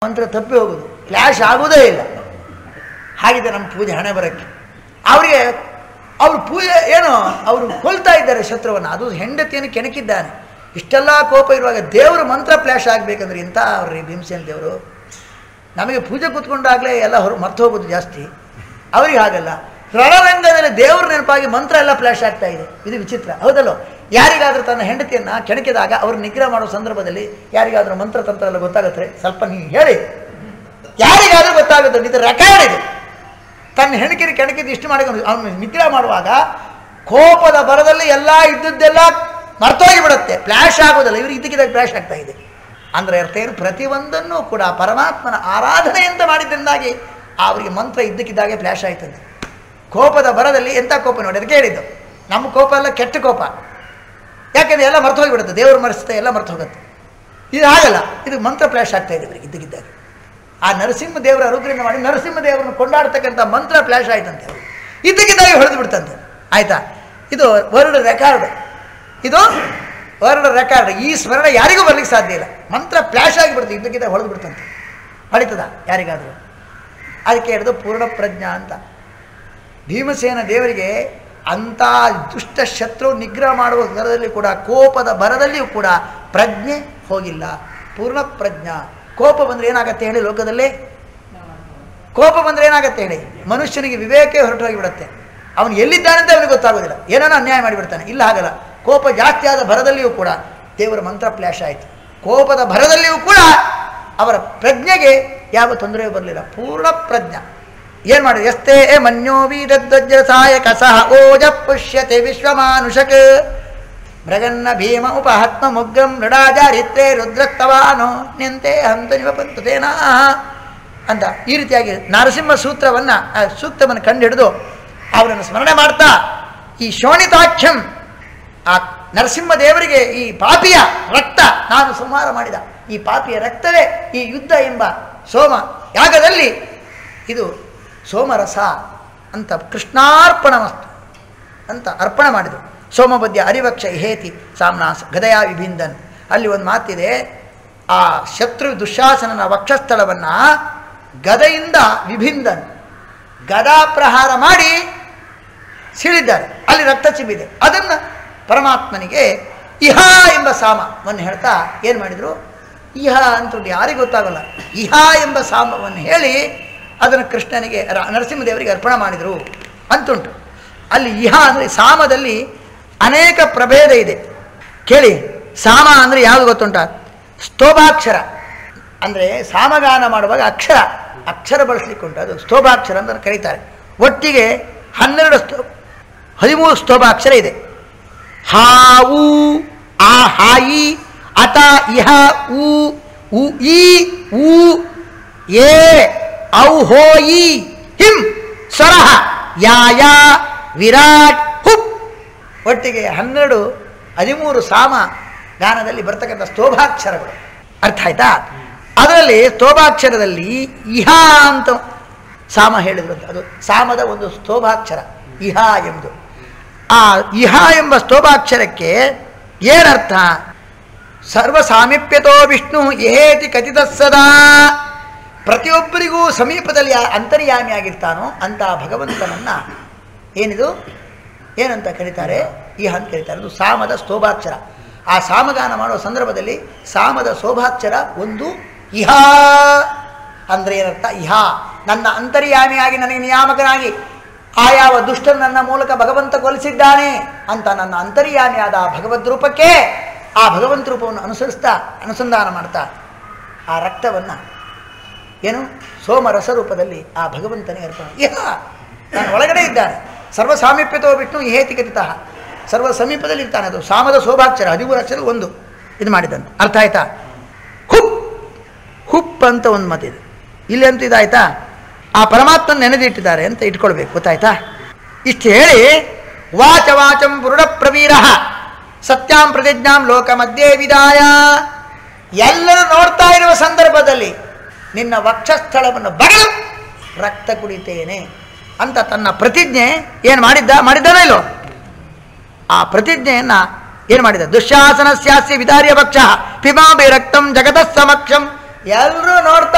ಮಂತ್ರ ತಪ್ಪಿ ಹೋಗೋದು, ಕ್ಲಾಶ್ ಆಗೋದೇ ಇಲ್ಲ. ಹಾಗಿದೆ ನಮ್ಮ ಪೂಜೆ ಹಣೆ ಬರಕ್ಕೆ. ಅವರಿಗೆ ಅವರು ಪೂಜೆ ಏನು ಅವರು ಕೊಲ್ತಾ ಇದ್ದಾರೆ ಶತ್ರುವನ್ನು, ಅದು ಹೆಂಡತಿಯನ್ನು ಕೆಣಕಿದ್ದಾನೆ. ಇಷ್ಟೆಲ್ಲ ಕೋಪ ಇರುವಾಗ ದೇವರು ಮಂತ್ರ ಫ್ಲ್ಯಾಶ್ ಆಗಬೇಕಂದ್ರೆ ಇಂಥ ಅವ್ರಿ ಭೀಮಸೇನ ದೇವರು. ನಮಗೆ ಪೂಜೆ ಕೂತ್ಕೊಂಡಾಗಲೇ ಎಲ್ಲ ಮರ್ತು ಹೋಗೋದು ಜಾಸ್ತಿ, ಅವರಿಗೆ ಹಾಗಲ್ಲ. ರಣರಂಗದಲ್ಲಿ ದೇವ್ರ ನೆನಪಾಗಿ ಮಂತ್ರ ಎಲ್ಲ ಫ್ಲ್ಯಾಶ್ ಆಗ್ತಾ ಇದೆ. ಇದು ವಿಚಿತ್ರ ಹೌದಲ್ಲೋ? ಯಾರಿಗಾದರೂ ತನ್ನ ಹೆಂಡತಿಯನ್ನು ಕೆಣಕಿದಾಗ ಅವ್ರು ನಿಗ್ರಹ ಮಾಡೋ ಸಂದರ್ಭದಲ್ಲಿ ಯಾರಿಗಾದರೂ ಮಂತ್ರ ತಂತ್ರ ಎಲ್ಲ ಗೊತ್ತಾಗುತ್ತೆ? ಸ್ವಲ್ಪ ನೀವು ಹೇಳಿ, ಯಾರಿಗಾದರೂ ಗೊತ್ತಾಗುತ್ತೆ? ಇದು ರೆಕಾರ್ಡ್ ಇದೆ. ತನ್ನ ಹೆಣಕಿರಿ ಕೆಣಕಿದ್ದು ಇಷ್ಟು ಮಾಡಿ ಅವನು ನಿಗ್ರಹ ಮಾಡುವಾಗ ಕೋಪದ ಬರದಲ್ಲಿ ಎಲ್ಲ ಇದ್ದದ್ದೆಲ್ಲ ಮರ್ತೋಗಿ ಬಿಡುತ್ತೆ, ಫ್ಲ್ಯಾಶ್ ಆಗೋದಿಲ್ಲ. ಇವರು ಇದಕ್ಕಿದಾಗ ಫ್ಲ್ಯಾಶ್ ಆಗ್ತಾ ಇದೆ ಅಂದರೆ ಅರ್ಥ ಏನು? ಪ್ರತಿಯೊಂದನ್ನು ಕೂಡ ಪರಮಾತ್ಮನ ಆರಾಧನೆಯಂತ ಮಾಡಿದ್ದರಿಂದಾಗಿ ಅವರಿಗೆ ಮಂತ್ರ ಇದ್ದಕ್ಕಿದ್ದಾಗೆ ಫ್ಲ್ಯಾಶ್ ಆಯ್ತಂತೆ. ಕೋಪದ ಬರದಲ್ಲಿ ಎಂಥ ಕೋಪ ನೋಡಿ, ಅದಕ್ಕೆ ಹೇಳಿದ್ದು ನಮ್ಮ ಕೋಪ ಎಲ್ಲ ಕೆಟ್ಟ ಕೋಪ. ಯಾಕೆಂದರೆ ಎಲ್ಲ ಮರ್ತು ಹೋಗಿಬಿಡುತ್ತೆ, ದೇವರು ಮರೆಸುತ್ತೆ, ಎಲ್ಲ ಮರ್ತು ಹೋಗುತ್ತೆ. ಇದು ಆಗಲ್ಲ, ಇದು ಮಂತ್ರ ಫ್ಲ್ಯಾಶ್ ಆಗ್ತಾ ಇದೆ ಇವರಿಗೆ ಇದ್ದಕ್ಕಿದ್ದಾಗ. ಆ ನರಸಿಂಹ ದೇವರ ಅನುಗ್ರಹ ಮಾಡಿ ನರಸಿಂಹ ದೇವರನ್ನು ಕೊಂಡಾಡ್ತಕ್ಕಂಥ ಮಂತ್ರ ಫ್ಲ್ಯಾಶ್ ಆಯ್ತಂತೆ, ಅವರು ಇದ್ದಕ್ಕಿದ್ದಾಗೆ ಹೊಡೆದು ಬಿಡ್ತಂತೆ. ಆಯಿತಾ? ಇದು ವರ್ಲ್ಡ್ ರೆಕಾರ್ಡ್, ಇದು ವರ್ಲ್ಡ್ ರೆಕಾರ್ಡ್. ಈ ಸ್ಮರಣೆ ಯಾರಿಗೂ ಬರ್ಲಿಕ್ಕೆ ಸಾಧ್ಯ ಇಲ್ಲ. ಮಂತ್ರ ಫ್ಲ್ಯಾಶ್ ಆಗಿಬಿಡ್ತು, ಇದ್ದಕ್ಕಿದ್ದಾಗ ಹೊಡೆದು ಬಿಡ್ತಂತೆ. ಹೊಡಿತದ ಯಾರಿಗಾದರೂ? ಅದಕ್ಕೆ ಹೇಳಿದು ಪೂರ್ಣ ಪ್ರಜ್ಞಾ ಅಂತ. ಭೀಮಸೇನ ದೇವರಿಗೆ ಅಂಥ ದುಷ್ಟ ಶತ್ರು ನಿಗ್ರಹ ಮಾಡುವ ಸ್ಥಳದಲ್ಲಿ ಕೂಡ ಕೋಪದ ಬರದಲ್ಲಿಯೂ ಕೂಡ ಪ್ರಜ್ಞೆ ಹೋಗಿಲ್ಲ, ಪೂರ್ಣ ಪ್ರಜ್ಞಾ. ಕೋಪ ಬಂದರೆ ಏನಾಗತ್ತೆ ಹೇಳಿ? ಲೋಕದಲ್ಲಿ ಕೋಪ ಬಂದರೆ ಏನಾಗತ್ತೆ ಹೇಳಿ? ಮನುಷ್ಯನಿಗೆ ವಿವೇಕ ಹೊರಟು ಹೋಗಿಬಿಡುತ್ತೆ. ಅವನು ಎಲ್ಲಿದ್ದಾನಂತ ಅವನಿಗೆ ಗೊತ್ತಾಗೋದಿಲ್ಲ, ಏನೋ ಅನ್ಯಾಯ ಮಾಡಿಬಿಡ್ತಾನೆ. ಇಲ್ಲ, ಹಾಗಲ್ಲ. ಕೋಪ ಜಾಸ್ತಿ ಆದ ಭರದಲ್ಲಿಯೂ ಕೂಡ ದೇವರ ಮಂತ್ರ ಫ್ಲ್ಯಾಶ್ ಆಯಿತು. ಕೋಪದ ಭರದಲ್ಲಿಯೂ ಕೂಡ ಅವರ ಪ್ರಜ್ಞೆಗೆ ಯಾವ ತೊಂದರೆಯೂ ಬರಲಿಲ್ಲ, ಪೂರ್ಣ ಪ್ರಜ್ಞಾ. ಏನು ಮಾಡಿದ್ರು? ಎಸ್ತೇ ಮನ್ಯೋ ವೀರಧ್ವಜ ಸಾಯಕ ಸಹ ಓಜ ಪುಷ್ಯತೆ ವಿಶ್ವಮಾನುಷಕ್ ಮೃಗನ್ನ ಭೀಮ ಉಪಹತ್ಮ ಮುಗ್ರಂ ನೃಡಾಚಾರಿತ್ರೇ ರುದ್ರಸ್ತವಾನೋ ನಿಂತೆ ಹಂತ ನಿವಪಂತೇನ ಅಂತ ಈ ರೀತಿಯಾಗಿ ನರಸಿಂಹ ಸೂಕ್ತವನ್ನು ಕಂಡು ಹಿಡಿದು ಅವರನ್ನು ಸ್ಮರಣೆ ಮಾಡ್ತಾ ಈ ಶೋಣಿತಾಖ್ಯಂ, ಆ ನರಸಿಂಹ ದೇವರಿಗೆ ಈ ಪಾಪಿಯ ರಕ್ತ ನಾನು ಸಂಹಾರ ಮಾಡಿದ, ಈ ಪಾಪಿಯ ರಕ್ತವೇ ಈ ಯುದ್ಧ ಎಂಬ ಸೋಮ ಯಾಗದಲ್ಲಿ ಇದು ಸೋಮರಸ ಅಂತ ಕೃಷ್ಣಾರ್ಪಣಮಸ್ತು ಅಂತ ಅರ್ಪಣೆ ಮಾಡಿದರು. ಸೋಮಬದ್ಯ ಅರಿವಕ್ಷ ಹೇತಿ ಸಾಮ್ನಾಸ ಗದಯಾ ವಿಭಿಂದನ್. ಅಲ್ಲಿ ಒಂದು ಮಾತಿದೆ, ಆ ಶತ್ರು ದುಶ್ಯಾಸನನ ವಕ್ಷಸ್ಥಳವನ್ನು ಗದೆಯಿಂದ ವಿಭಿಂದನ್, ಗದಾ ಪ್ರಹಾರ ಮಾಡಿ ಸೀಳಿದ್ದಾರೆ, ಅಲ್ಲಿ ರಕ್ತ ಚಿಬ್ಬಿದೆ. ಅದನ್ನು ಪರಮಾತ್ಮನಿಗೆ ಇಹ ಎಂಬ ಸಾಮವನ್ನು ಹೇಳ್ತಾ ಏನು ಮಾಡಿದರು? ಇಹ ಅಂತುಂಟು, ಯಾರಿಗೂ ಗೊತ್ತಾಗಲ್ಲ. ಇಹ ಎಂಬ ಸಾಮವನ್ನು ಹೇಳಿ ಅದನ್ನು ಕೃಷ್ಣನಿಗೆ ನರಸಿಂಹದೇವರಿಗೆ ಅರ್ಪಣೆ ಮಾಡಿದರು ಅಂತುಂಟು. ಅಲ್ಲಿ ಇಹ ಅಂದರೆ ಸಾಮದಲ್ಲಿ ಅನೇಕ ಪ್ರಭೇದ ಇದೆ ಕೇಳಿ. ಸಾಮ ಅಂದರೆ ಯಾವುದು ಗೊತ್ತುಂಟ? ಸ್ತೋಭಾಕ್ಷರ ಅಂದರೆ ಸಾಮಗಾನ ಮಾಡುವಾಗ ಅಕ್ಷರ ಬಳಸಲಿಕ್ಕೆ ಉಂಟು, ಅದು ಸ್ತೋಭಾಕ್ಷರ ಅಂತ ಕರೀತಾರೆ. ಒಟ್ಟಿಗೆ 13 ಸ್ತೋಭಾಕ್ಷರ ಇದೆ. ಹಾವು, ಆ ಹಾಯಿ, ಅತ ಇಹ ಉ ಉ ಈ ಉ ಏ ಔ ಹೋಯಿ ಹಿಂ ಸ್ವರಃ ಯಾಯ ವಿರಾಟ್ ಹುಪ್. ಒಟ್ಟಿಗೆ 13 ಸಾಮ ಗಾನದಲ್ಲಿ ಬರ್ತಕ್ಕಂಥ ಸ್ತೋಭಾಕ್ಷರಗಳು. ಅರ್ಥ ಆಯ್ತಾ? ಅದರಲ್ಲಿ ಸ್ತೋಭಾಕ್ಷರದಲ್ಲಿ ಇಹ ಅಂತ ಸಾಮ ಹೇಳಿದ್ರು, ಅದು ಸಾಮದ ಒಂದು ಸ್ತೋಭಾಕ್ಷರ ಇಹ ಎಂಬುದು. ಆ ಇಹ ಎಂಬ ಸ್ತೋಭಾಕ್ಷರಕ್ಕೆ ಏನರ್ಥ? ಸರ್ವ ಸಾಮೀಪ್ಯತೋ ವಿಷ್ಣು ಯಹೇತಿ ಕಥಿತ ಸದಾ. ಪ್ರತಿಯೊಬ್ಬರಿಗೂ ಸಮೀಪದಲ್ಲಿ ಅಂತರ್ಯಾಮಿಯಾಗಿರ್ತಾನೋ ಅಂತ ಭಗವಂತನನ್ನು ಏನಿದು ಏನಂತ ಕರೀತಾರೆ? ಇಹ ಅಂತ ಕರೀತಾರೆ. ಅದು ಸಾಮದ ಸ್ತೋಭಾಕ್ಷರ. ಆ ಸಾಮಗಾನ ಮಾಡುವ ಸಂದರ್ಭದಲ್ಲಿ ಸಾಮದ ಶೋಭಾಕ್ಷರ ಒಂದು ಇಹ ಅಂದರೆ ಏನರ್ಥ? ಇಹ ನನ್ನ ಅಂತರ್ಯಾಮಿಯಾಗಿ ನನಗೆ ನಿಯಾಮಕನಾಗಿ ಆಯಾವ ದುಷ್ಟರು ನನ್ನ ಮೂಲಕ ಭಗವಂತ ಕೊಲಿಸಿದ್ದಾನೆ ಅಂತ ನನ್ನ ಅಂತರ್ಯಾಮಿಯಾದ ಭಗವದ್ ರೂಪಕ್ಕೆ ಆ ಭಗವಂತ ರೂಪವನ್ನು ಅನುಸಂಧಾನ ಮಾಡ್ತಾ ಆ ರಕ್ತವನ್ನು ಏನು ಸೋಮರಸ ರೂಪದಲ್ಲಿ ಆ ಭಗವಂತನಿಗೆ ಅರ್ಪಣೆ. ಇಹ ನಾನು ಒಳಗಡೆ ಇದ್ದಾನೆ. ಸರ್ವ ಸಾಮೀಪ್ಯತೋ ವಿಷ್ಣು ಯಹೇತಿ ಕಥಿತಃ, ಸರ್ವ ಸಮೀಪದಲ್ಲಿ ಇರ್ತಾನೆ. ಅದು ಸಾಮದ ಶೋಭಾಕ್ಷರ 13 ಅಕ್ಷರ ಒಂದು ಇದು ಮಾಡಿದಂತೆ. ಅರ್ಥ ಆಯ್ತಾ? ಹುಪ್ ಅಂತ ಒಂದು ಮತ್ತಿದೆ ಇಲ್ಲಿ ಅಂತ ಇದಾಯ್ತಾ? ಆ ಪರಮಾತ್ಮನ ನೆನೆದಿಟ್ಟಿದ್ದಾರೆ ಅಂತ ಇಟ್ಕೊಳ್ಬೇಕು, ಗೊತ್ತಾಯ್ತಾ? ಇಷ್ಟು ಹೇಳಿ ವಾಚಂ ಪುರುಡ ಪ್ರವೀರ ಸತ್ಯಾಂ ಪ್ರತಿಜ್ಞಾಂ ಲೋಕ ಮಧ್ಯೆ ವಿದಾಯ. ಎಲ್ಲರೂ ನೋಡ್ತಾ ಇರುವ ಸಂದರ್ಭದಲ್ಲಿ ನಿನ್ನ ವಕ್ಷಸ್ಥಳವನ್ನು ಬಗಲು ರಕ್ತ ಕುಡಿತೇನೆ ಅಂತ ತನ್ನ ಪ್ರತಿಜ್ಞೆ ಏನು ಮಾಡಿದ್ದಾನೋ ಇಲ್ಲೋ, ಆ ಪ್ರತಿಜ್ಞೆಯನ್ನು ಏನು ಮಾಡಿದ? ದುಶ್ಯಾಸನ ಸ್ಯಾಸ್ಯ ವಿದಾರ್ಯ ಭಕ್ಷ ಪಿಬಾಂಬಿ ರಕ್ತಂ ಜಗತಃ ಸಮಕ್ಷಂ. ಎಲ್ಲರೂ ನೋಡ್ತಾನ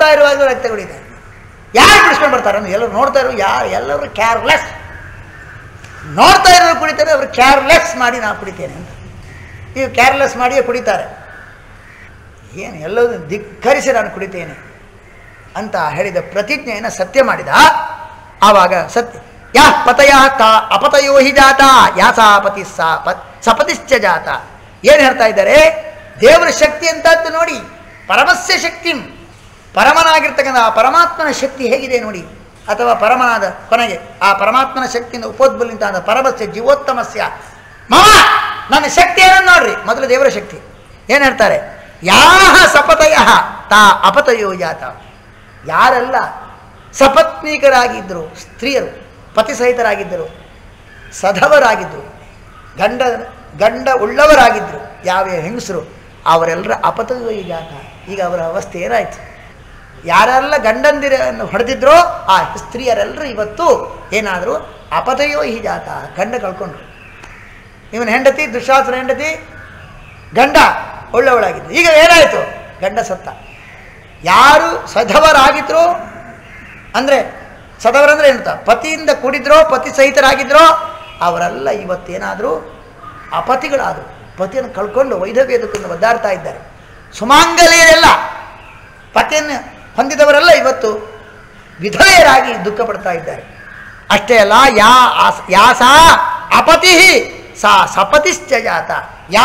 ನೋಡ್ತಾ ಇರುವಾಗಲೂ ರಕ್ತ ಕುಡಿತಾರೆ. ಯಾರು ಬಿಡಿಸ್ಕೊಂಡು ಬರ್ತಾರೆ ಅಂದ್ರೆ ಎಲ್ಲರೂ ನೋಡ್ತಾ ಇರೋ ಎಲ್ಲರೂ ಕೇರ್ಲೆಸ್. ನೋಡ್ತಾ ಇರೋರು ಕುಡಿತಾರೆ, ಅವರು ಕೇರ್ಲೆಸ್ ಮಾಡಿ ನಾನು ಕುಡಿತೇನೆ ಅಂತ. ಈಗ ಕೇರ್ಲೆಸ್ ಮಾಡಿಯೇ ಕುಡಿತಾರೆ. ಏನು ಎಲ್ಲದೂ ಧಿಕ್ಕರಿಸಿ ನಾನು ಕುಡಿತೇನೆ ಅಂತ ಹೇಳಿದ ಪ್ರತಿಜ್ಞೆಯನ್ನು ಸತ್ಯ ಮಾಡಿದ. ಆವಾಗ ಸತ್ಯ ಯಾ ಪತಯ ತಾ ಅಪತಯೋ ಹಿ ಜಾತ ಯಾಸಾಪತಿ ಸಪತಿಶ್ಚ ಜಾತ. ಏನು ಹೇಳ್ತಾ ಇದ್ದಾರೆ? ದೇವರ ಶಕ್ತಿ ಅಂತದ್ದು ನೋಡಿ, ಪರಮಸ್ಯ ಶಕ್ತಿ, ಪರಮನಾಗಿರ್ತಕ್ಕಂಥ ಆ ಪರಮಾತ್ಮನ ಶಕ್ತಿ ಹೇಗಿದೆ ನೋಡಿ. ಅಥವಾ ಪರಮನಾದ ಕೊನೆಗೆ ಆ ಪರಮಾತ್ಮನ ಶಕ್ತಿಯಿಂದ ಉಪೋದ್ಬಲಿಂತಾದ ಪರಮಸ್ಯ ಜೀವೋತ್ತಮಸ್ಯ ಮಮ, ನನ್ನ ಶಕ್ತಿ ಏನನ್ನು ನೋಡ್ರಿ. ಮೊದಲು ದೇವರ ಶಕ್ತಿ ಏನು ಹೇಳ್ತಾರೆ? ಯಾಹ ಸಪತಯ ತಾ ಅಪತಯೋ ಜಾತ. ಯಾರೆಲ್ಲ ಸಪತ್ನೀಕರಾಗಿದ್ದರು, ಸ್ತ್ರೀಯರು ಪತಿ ಸಹಿತರಾಗಿದ್ದರು, ಸಧವರಾಗಿದ್ದರು, ಗಂಡ ಉಳ್ಳವರಾಗಿದ್ದರು, ಯಾವ ಹೆಂಗಸರು ಅವರೆಲ್ಲರ ಅಪತಯೋ ಜಾತ. ಈಗ ಅವರ ಅವಸ್ಥೆ ಏನಾಯಿತು? ಯಾರೆಲ್ಲ ಗಂಡಂದಿರನ್ನು ಹೊಡೆದಿದ್ರೋ ಆ ಸ್ತ್ರೀಯರೆಲ್ಲರೂ ಇವತ್ತು ಏನಾದರೂ ಅಪತಯೋ ಹಿ ಜಾತ, ಗಂಡ ಕಳ್ಕೊಂಡ್ರು. ಇವನ ಹೆಂಡತಿ, ದುಶ್ಯಾಸನ ಹೆಂಡತಿ, ಗಂಡ ಒಳ್ಳೆಯವಳಾಗಿದ್ದು. ಈಗ ಏನಾಯಿತು? ಗಂಡ ಸತ್ತ. ಯಾರು ಸಧವರಾಗಿದ್ರೋ ಅಂದರೆ ಸದವರಂದ್ರೆ ಏನಂತ ಪತಿಯಿಂದ ಕೂಡಿದ್ರೋ ಪತಿ ಸಹಿತರಾಗಿದ್ರೋ ಅವರೆಲ್ಲ ಇವತ್ತೇನಾದರೂ ಅಪತಿಗಳಾದರು. ಪತಿಯನ್ನು ಕಳ್ಕೊಂಡು ವೈಧವ್ಯದಕ್ಕೊಂದು ಒದ್ದಾಡ್ತಾ ಇದ್ದಾರೆ. ಸುಮಾಂಗಲಿಯರೆಲ್ಲ ಪತಿಯನ್ನು ಹೊಂದಿದವರೆಲ್ಲ ಇವತ್ತು ವಿಧವೆಯರಾಗಿ ದುಃಖ ಪಡ್ತಾ ಇದ್ದಾರೆ. ಅಷ್ಟೇ ಅಲ್ಲ, ಯಾಸ ಅಪತಿ ಸಾ ಸಪತಿಶ್ಚ ಜಾತ. ಯಾ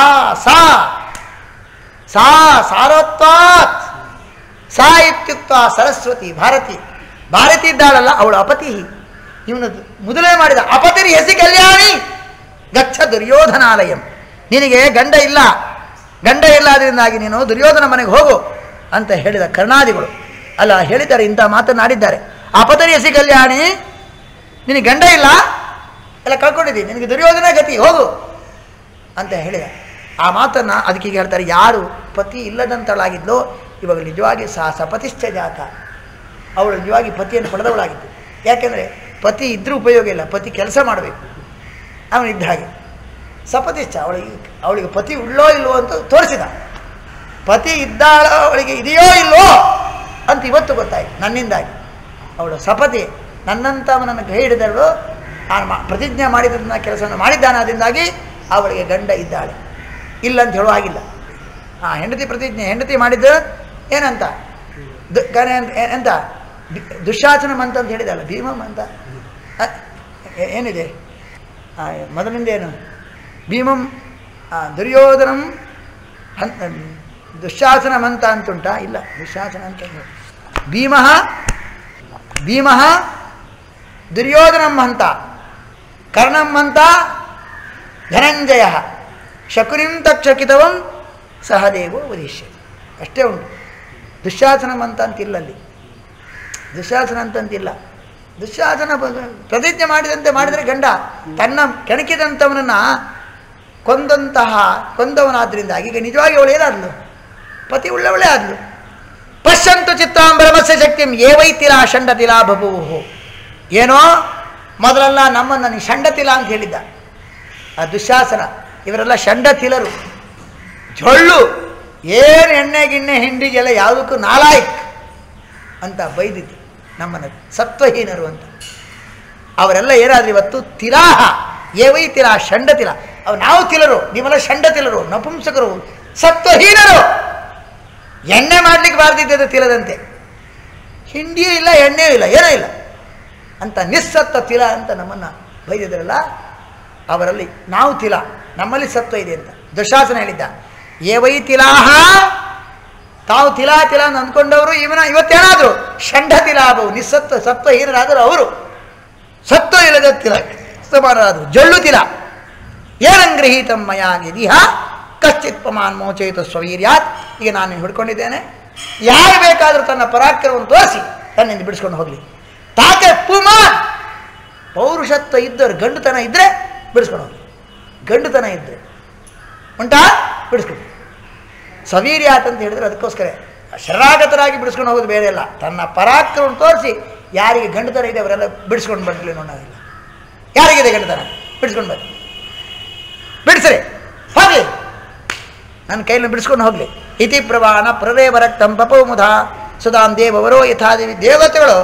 ಸಾ ಸಾರತ್ವಾತ್ ಸಾ ಇತ್ಯುಕ್ತ ಸರಸ್ವತಿ ಭಾರತಿ ಇದ್ದಾಳಲ್ಲ ಅವಳು ಅಪತಿ. ಇವನು ಮೊದಲೇ ಮಾಡಿದ ಅಪತಿರಿ ಹೆಸಿ ಕಲ್ಯಾಣಿ ಗಚ್ಚ ದುರ್ಯೋಧನಾಲಯಂ. ನಿನಗೆ ಗಂಡ ಇಲ್ಲ ಅದರಿಂದಾಗಿ ನೀನು ದುರ್ಯೋಧನ ಮನೆಗೆ ಹೋಗು ಅಂತ ಹೇಳಿದ ಕರ್ಣಾದಿಗಳು ಅಲ್ಲ ಹೇಳಿದ್ದಾರೆ, ಇಂಥ ಮಾತನಾಡಿದ್ದಾರೆ. ಅಪತರಿ ಹೆಸಿ ಕಲ್ಯಾಣಿ, ನಿನಗೆ ಗಂಡ ಇಲ್ಲ, ಎಲ್ಲ ಕಳ್ಕೊಂಡಿದ್ದೀನಿ, ನಿನಗೆ ದುರ್ಯೋಧನ ಗತಿ, ಹೋಗು ಅಂತ ಹೇಳಿದ. ಆ ಮಾತನ್ನು ಅದಕ್ಕೆ ಹೇಳ್ತಾರೆ, ಯಾರು ಪತಿ ಇಲ್ಲದಂತಳಾಗಿದ್ಲೋ ಇವಾಗ ನಿಜವಾಗಿ ಸಪತಿಶ್ಚ ಜಾತ, ಅವಳು ನಿಜವಾಗಿ ಪತಿಯನ್ನು ಪಡೆದವಳಾಗಿದ್ದು. ಯಾಕೆಂದರೆ ಪತಿ ಇದ್ರೂ ಉಪಯೋಗ ಇಲ್ಲ, ಪತಿ ಕೆಲಸ ಮಾಡಬೇಕು. ಅವನಿದ್ದ ಹಾಗೆ ಸಪತಿಶ್ಚ, ಅವಳಿಗೆ ಪತಿ ಉಳ್ಳೋ ಇಲ್ವೋ ಅಂತ ತೋರಿಸಿದ. ಪತಿ ಇದ್ದಾಳೋ ಅವಳಿಗೆ ಇದೆಯೋ ಇಲ್ವೋ ಅಂತ ಇವತ್ತು ಗೊತ್ತಾಯಿತು ನನ್ನಿಂದಾಗಿ. ಅವಳು ಸಪತಿ, ನನ್ನಂಥವನನ್ನು ಕೈ ಹಿಡಿದವಳು, ಆ ಪ್ರತಿಜ್ಞೆ ಮಾಡಿದ್ದನ್ನ ಕೆಲಸವನ್ನು ಮಾಡಿದ್ದಾನೆ, ಅದರಿಂದಾಗಿ ಅವಳಿಗೆ ಗಂಡ ಇದ್ದಾಳೆ, ಇಲ್ಲ ಅಂತ ಹೇಳೋ ಹಾಗಿಲ್ಲ. ಹೆಂಡತಿ ಪ್ರತಿಜ್ಞೆ, ಹೆಂಡತಿ ಮಾಡಿದ್ದು ಏನಂತ ಎಂತ ದುಶ್ಯಾಸನ ಮಂತ ಅಂತ ಹೇಳಿದಲ್ಲ, ಭೀಮಂ ಅಂತ ಏನಿದೆ ಮೊದಲಿಂದ ಏನು ಭೀಮಂ ದುರ್ಯೋಧನಂ ದುಶ್ಯಾಸನ ಮಂತ ಅಂತುಂಟ, ಇಲ್ಲ ದುಶ್ಯಾಸನ ಅಂತ ಭೀಮಃ ದುರ್ಯೋಧನಂ ಹಂತ ಕರ್ಣಂ ಹಂತ ಧನಂಜಯ ಶಕುನಿಂ ತಕ್ಷಕಿತವಂ ಸಹದೇವೋ ವದಿಷ್ಯ. ಅಷ್ಟೇ ಉಂಟು. ದುಶ್ಯಾಸನ ಮಂತ ಅಂತಿಲ್ಲಲ್ಲಿ, ದುಶ್ಯಾಸನ ಅಂತಂತಿಲ್ಲ. ದುಶ್ಯಾಸನ ಪ್ರತಿಜ್ಞೆ ಮಾಡಿದರೆ ಗಂಡ ತನ್ನ ಕೆಣಕಿದಂಥವನನ್ನು ಕೊಂದವನಾದ್ರಿಂದಾಗಿ ಈಗ ನಿಜವಾಗಿ ಅವಳು ಏನಾದ್ಲು? ಪತಿ ಉಳ್ಳವಳೇ ಆದ್ಲು. ಪಶ್ಯಂತು ಚಿತ್ತಾಂಬರಮಸ್ಯ ಶಕ್ತಿಂ ಏವೈತಿಲಾ ಷಂಡತಿಲಾ ಬಭೂವು. ಏನೋ ಮೊದಲೆಲ್ಲ ನಮ್ಮನ್ನು ನೀ ಷಂಡತಿಲ ಅಂತ ಹೇಳಿದ್ದ ಆ ದುಶ್ಯಾಸನ. ಇವರೆಲ್ಲ ಷಂಡತಿಲರು, ಜೊಳ್ಳು, ಏನು ಎಣ್ಣೆ ಗಿಣ್ಣೆ ಹಿಂಡಿಗೆಲ್ಲ ಯಾವುದಕ್ಕೂ ನಾಲಾಯಕ್ ಅಂತ ಬೈದಿದ್ದು ನಮ್ಮನ್ನು, ಸತ್ವಹೀನರು ಅಂತ. ಅವರೆಲ್ಲ ಏನಾದ್ರು ಇವತ್ತು ತಿಲಾಹ ಏವೈ ತಿಲ ಷಂಡತಿಲ. ನಾವು ತಿಲರು, ನೀವೆಲ್ಲ ಷಂಡತಿಲರು, ನಪುಂಸಕರು, ಸತ್ವಹೀನರು. ಎಣ್ಣೆ ಮಾಡಲಿಕ್ಕೆ ಬಾರ್ದಿದ್ದದು ತಿಲದಂತೆ, ಹಿಂಡಿಯೂ ಇಲ್ಲ ಎಣ್ಣೆಯೂ ಇಲ್ಲ, ಏನೂ ಇಲ್ಲ ಅಂತ ನಿಸ್ಸತ್ವ ತಿಲ ಅಂತ ನಮ್ಮನ್ನು ಬೈದಿದ್ರಲ್ಲ, ಅವರಲ್ಲಿ ನಾವು ತಿಲ, ನಮ್ಮಲ್ಲಿ ಸತ್ವ ಇದೆ ಅಂತ ದುಶ್ಯಾಸನ ಹೇಳಿದ್ದ. ಏವೈ ತಿಲಾಹ, ತಾವು ತಿಲ ಅಂತ ಅಂದ್ಕೊಂಡವರು ಇವತ್ತೇನಾದ್ರು ಷಂಡ ತಿಲಾಭವು ನಿಸ್ಸತ್ವ ಸತ್ವಹೀನರಾದರು ಅವರು. ಸತ್ವ ಇಲ್ಲದ ತಿಲ ಸಮಾನರಾದರು, ಜೊಳ್ಳು ತಿಲ. ಏನಂಗ್ರಹೀತಂ ಮಯಾ ಯದಿಹ ಕಶ್ಚಿತ್ ಪಮಾನ್ ಮೋಚಯಿತ ಸ್ವವೀರ್ಯಾತ್. ಈಗ ನಾನು ಹಿಡ್ಕೊಂಡಿದ್ದೇನೆ, ಯಾರು ಬೇಕಾದರೂ ತನ್ನ ಪರಾಕ್ರಮವನ್ನು ತೋರಿಸಿ ತನ್ನಿಂದ ಬಿಡಿಸ್ಕೊಂಡು ಹೋಗಲಿ. ತಾಕೆ ಪುಮಾನ್, ಪೌರುಷತ್ವ ಇದ್ದವರು, ಗಂಡುತನ ಇದ್ದರೆ ಬಿಡಿಸ್ಕೊಂಡು ಹೋಗಲಿ. ಗಂಡುತನ ಇದ್ದರೆ ಉಂಟಾ ಬಿಡಿಸ್ಕೊಂಡು. ಸ್ವವೀರ್ಯಾತ್ ಅಂತ ಹೇಳಿದ್ರೆ ಅದಕ್ಕೋಸ್ಕರ ಶರಣಾಗತರಾಗಿ ಬಿಡಿಸ್ಕೊಂಡು ಹೋಗೋದು ಬೇರೆ ಅಲ್ಲ, ತನ್ನ ಪರಾಕ್ರಮವನ್ನು ತೋರಿಸಿ ಯಾರಿಗೆ ಗಂಡುತನ ಇದೆ ಅವರೆಲ್ಲ ಬಿಡಿಸ್ಕೊಂಡು ಬರಲಿ ನೋಡೋದಿಲ್ಲ. ಯಾರಿಗಿದೆ ಗಂಡುತನ ಬಿಡಿಸ್ಕೊಂಡು ಬರಲಿ, ಬಿಡಿಸ್ರಿ ಹೋಗಲಿ, ನನ್ನ ಕೈಯಲ್ಲಿ ಬಿಡಿಸ್ಕೊಂಡು ಹೋಗಲಿ. ಇತಿ ಪ್ರವಾಣ ಪ್ರರೇವ ರಕ್ತಂ ಪಪೋ ಮುಧ ಸುಧಾಂ ದೇವವರೋ ಯಥಾದೇವಿ ದೇವತೆಗಳು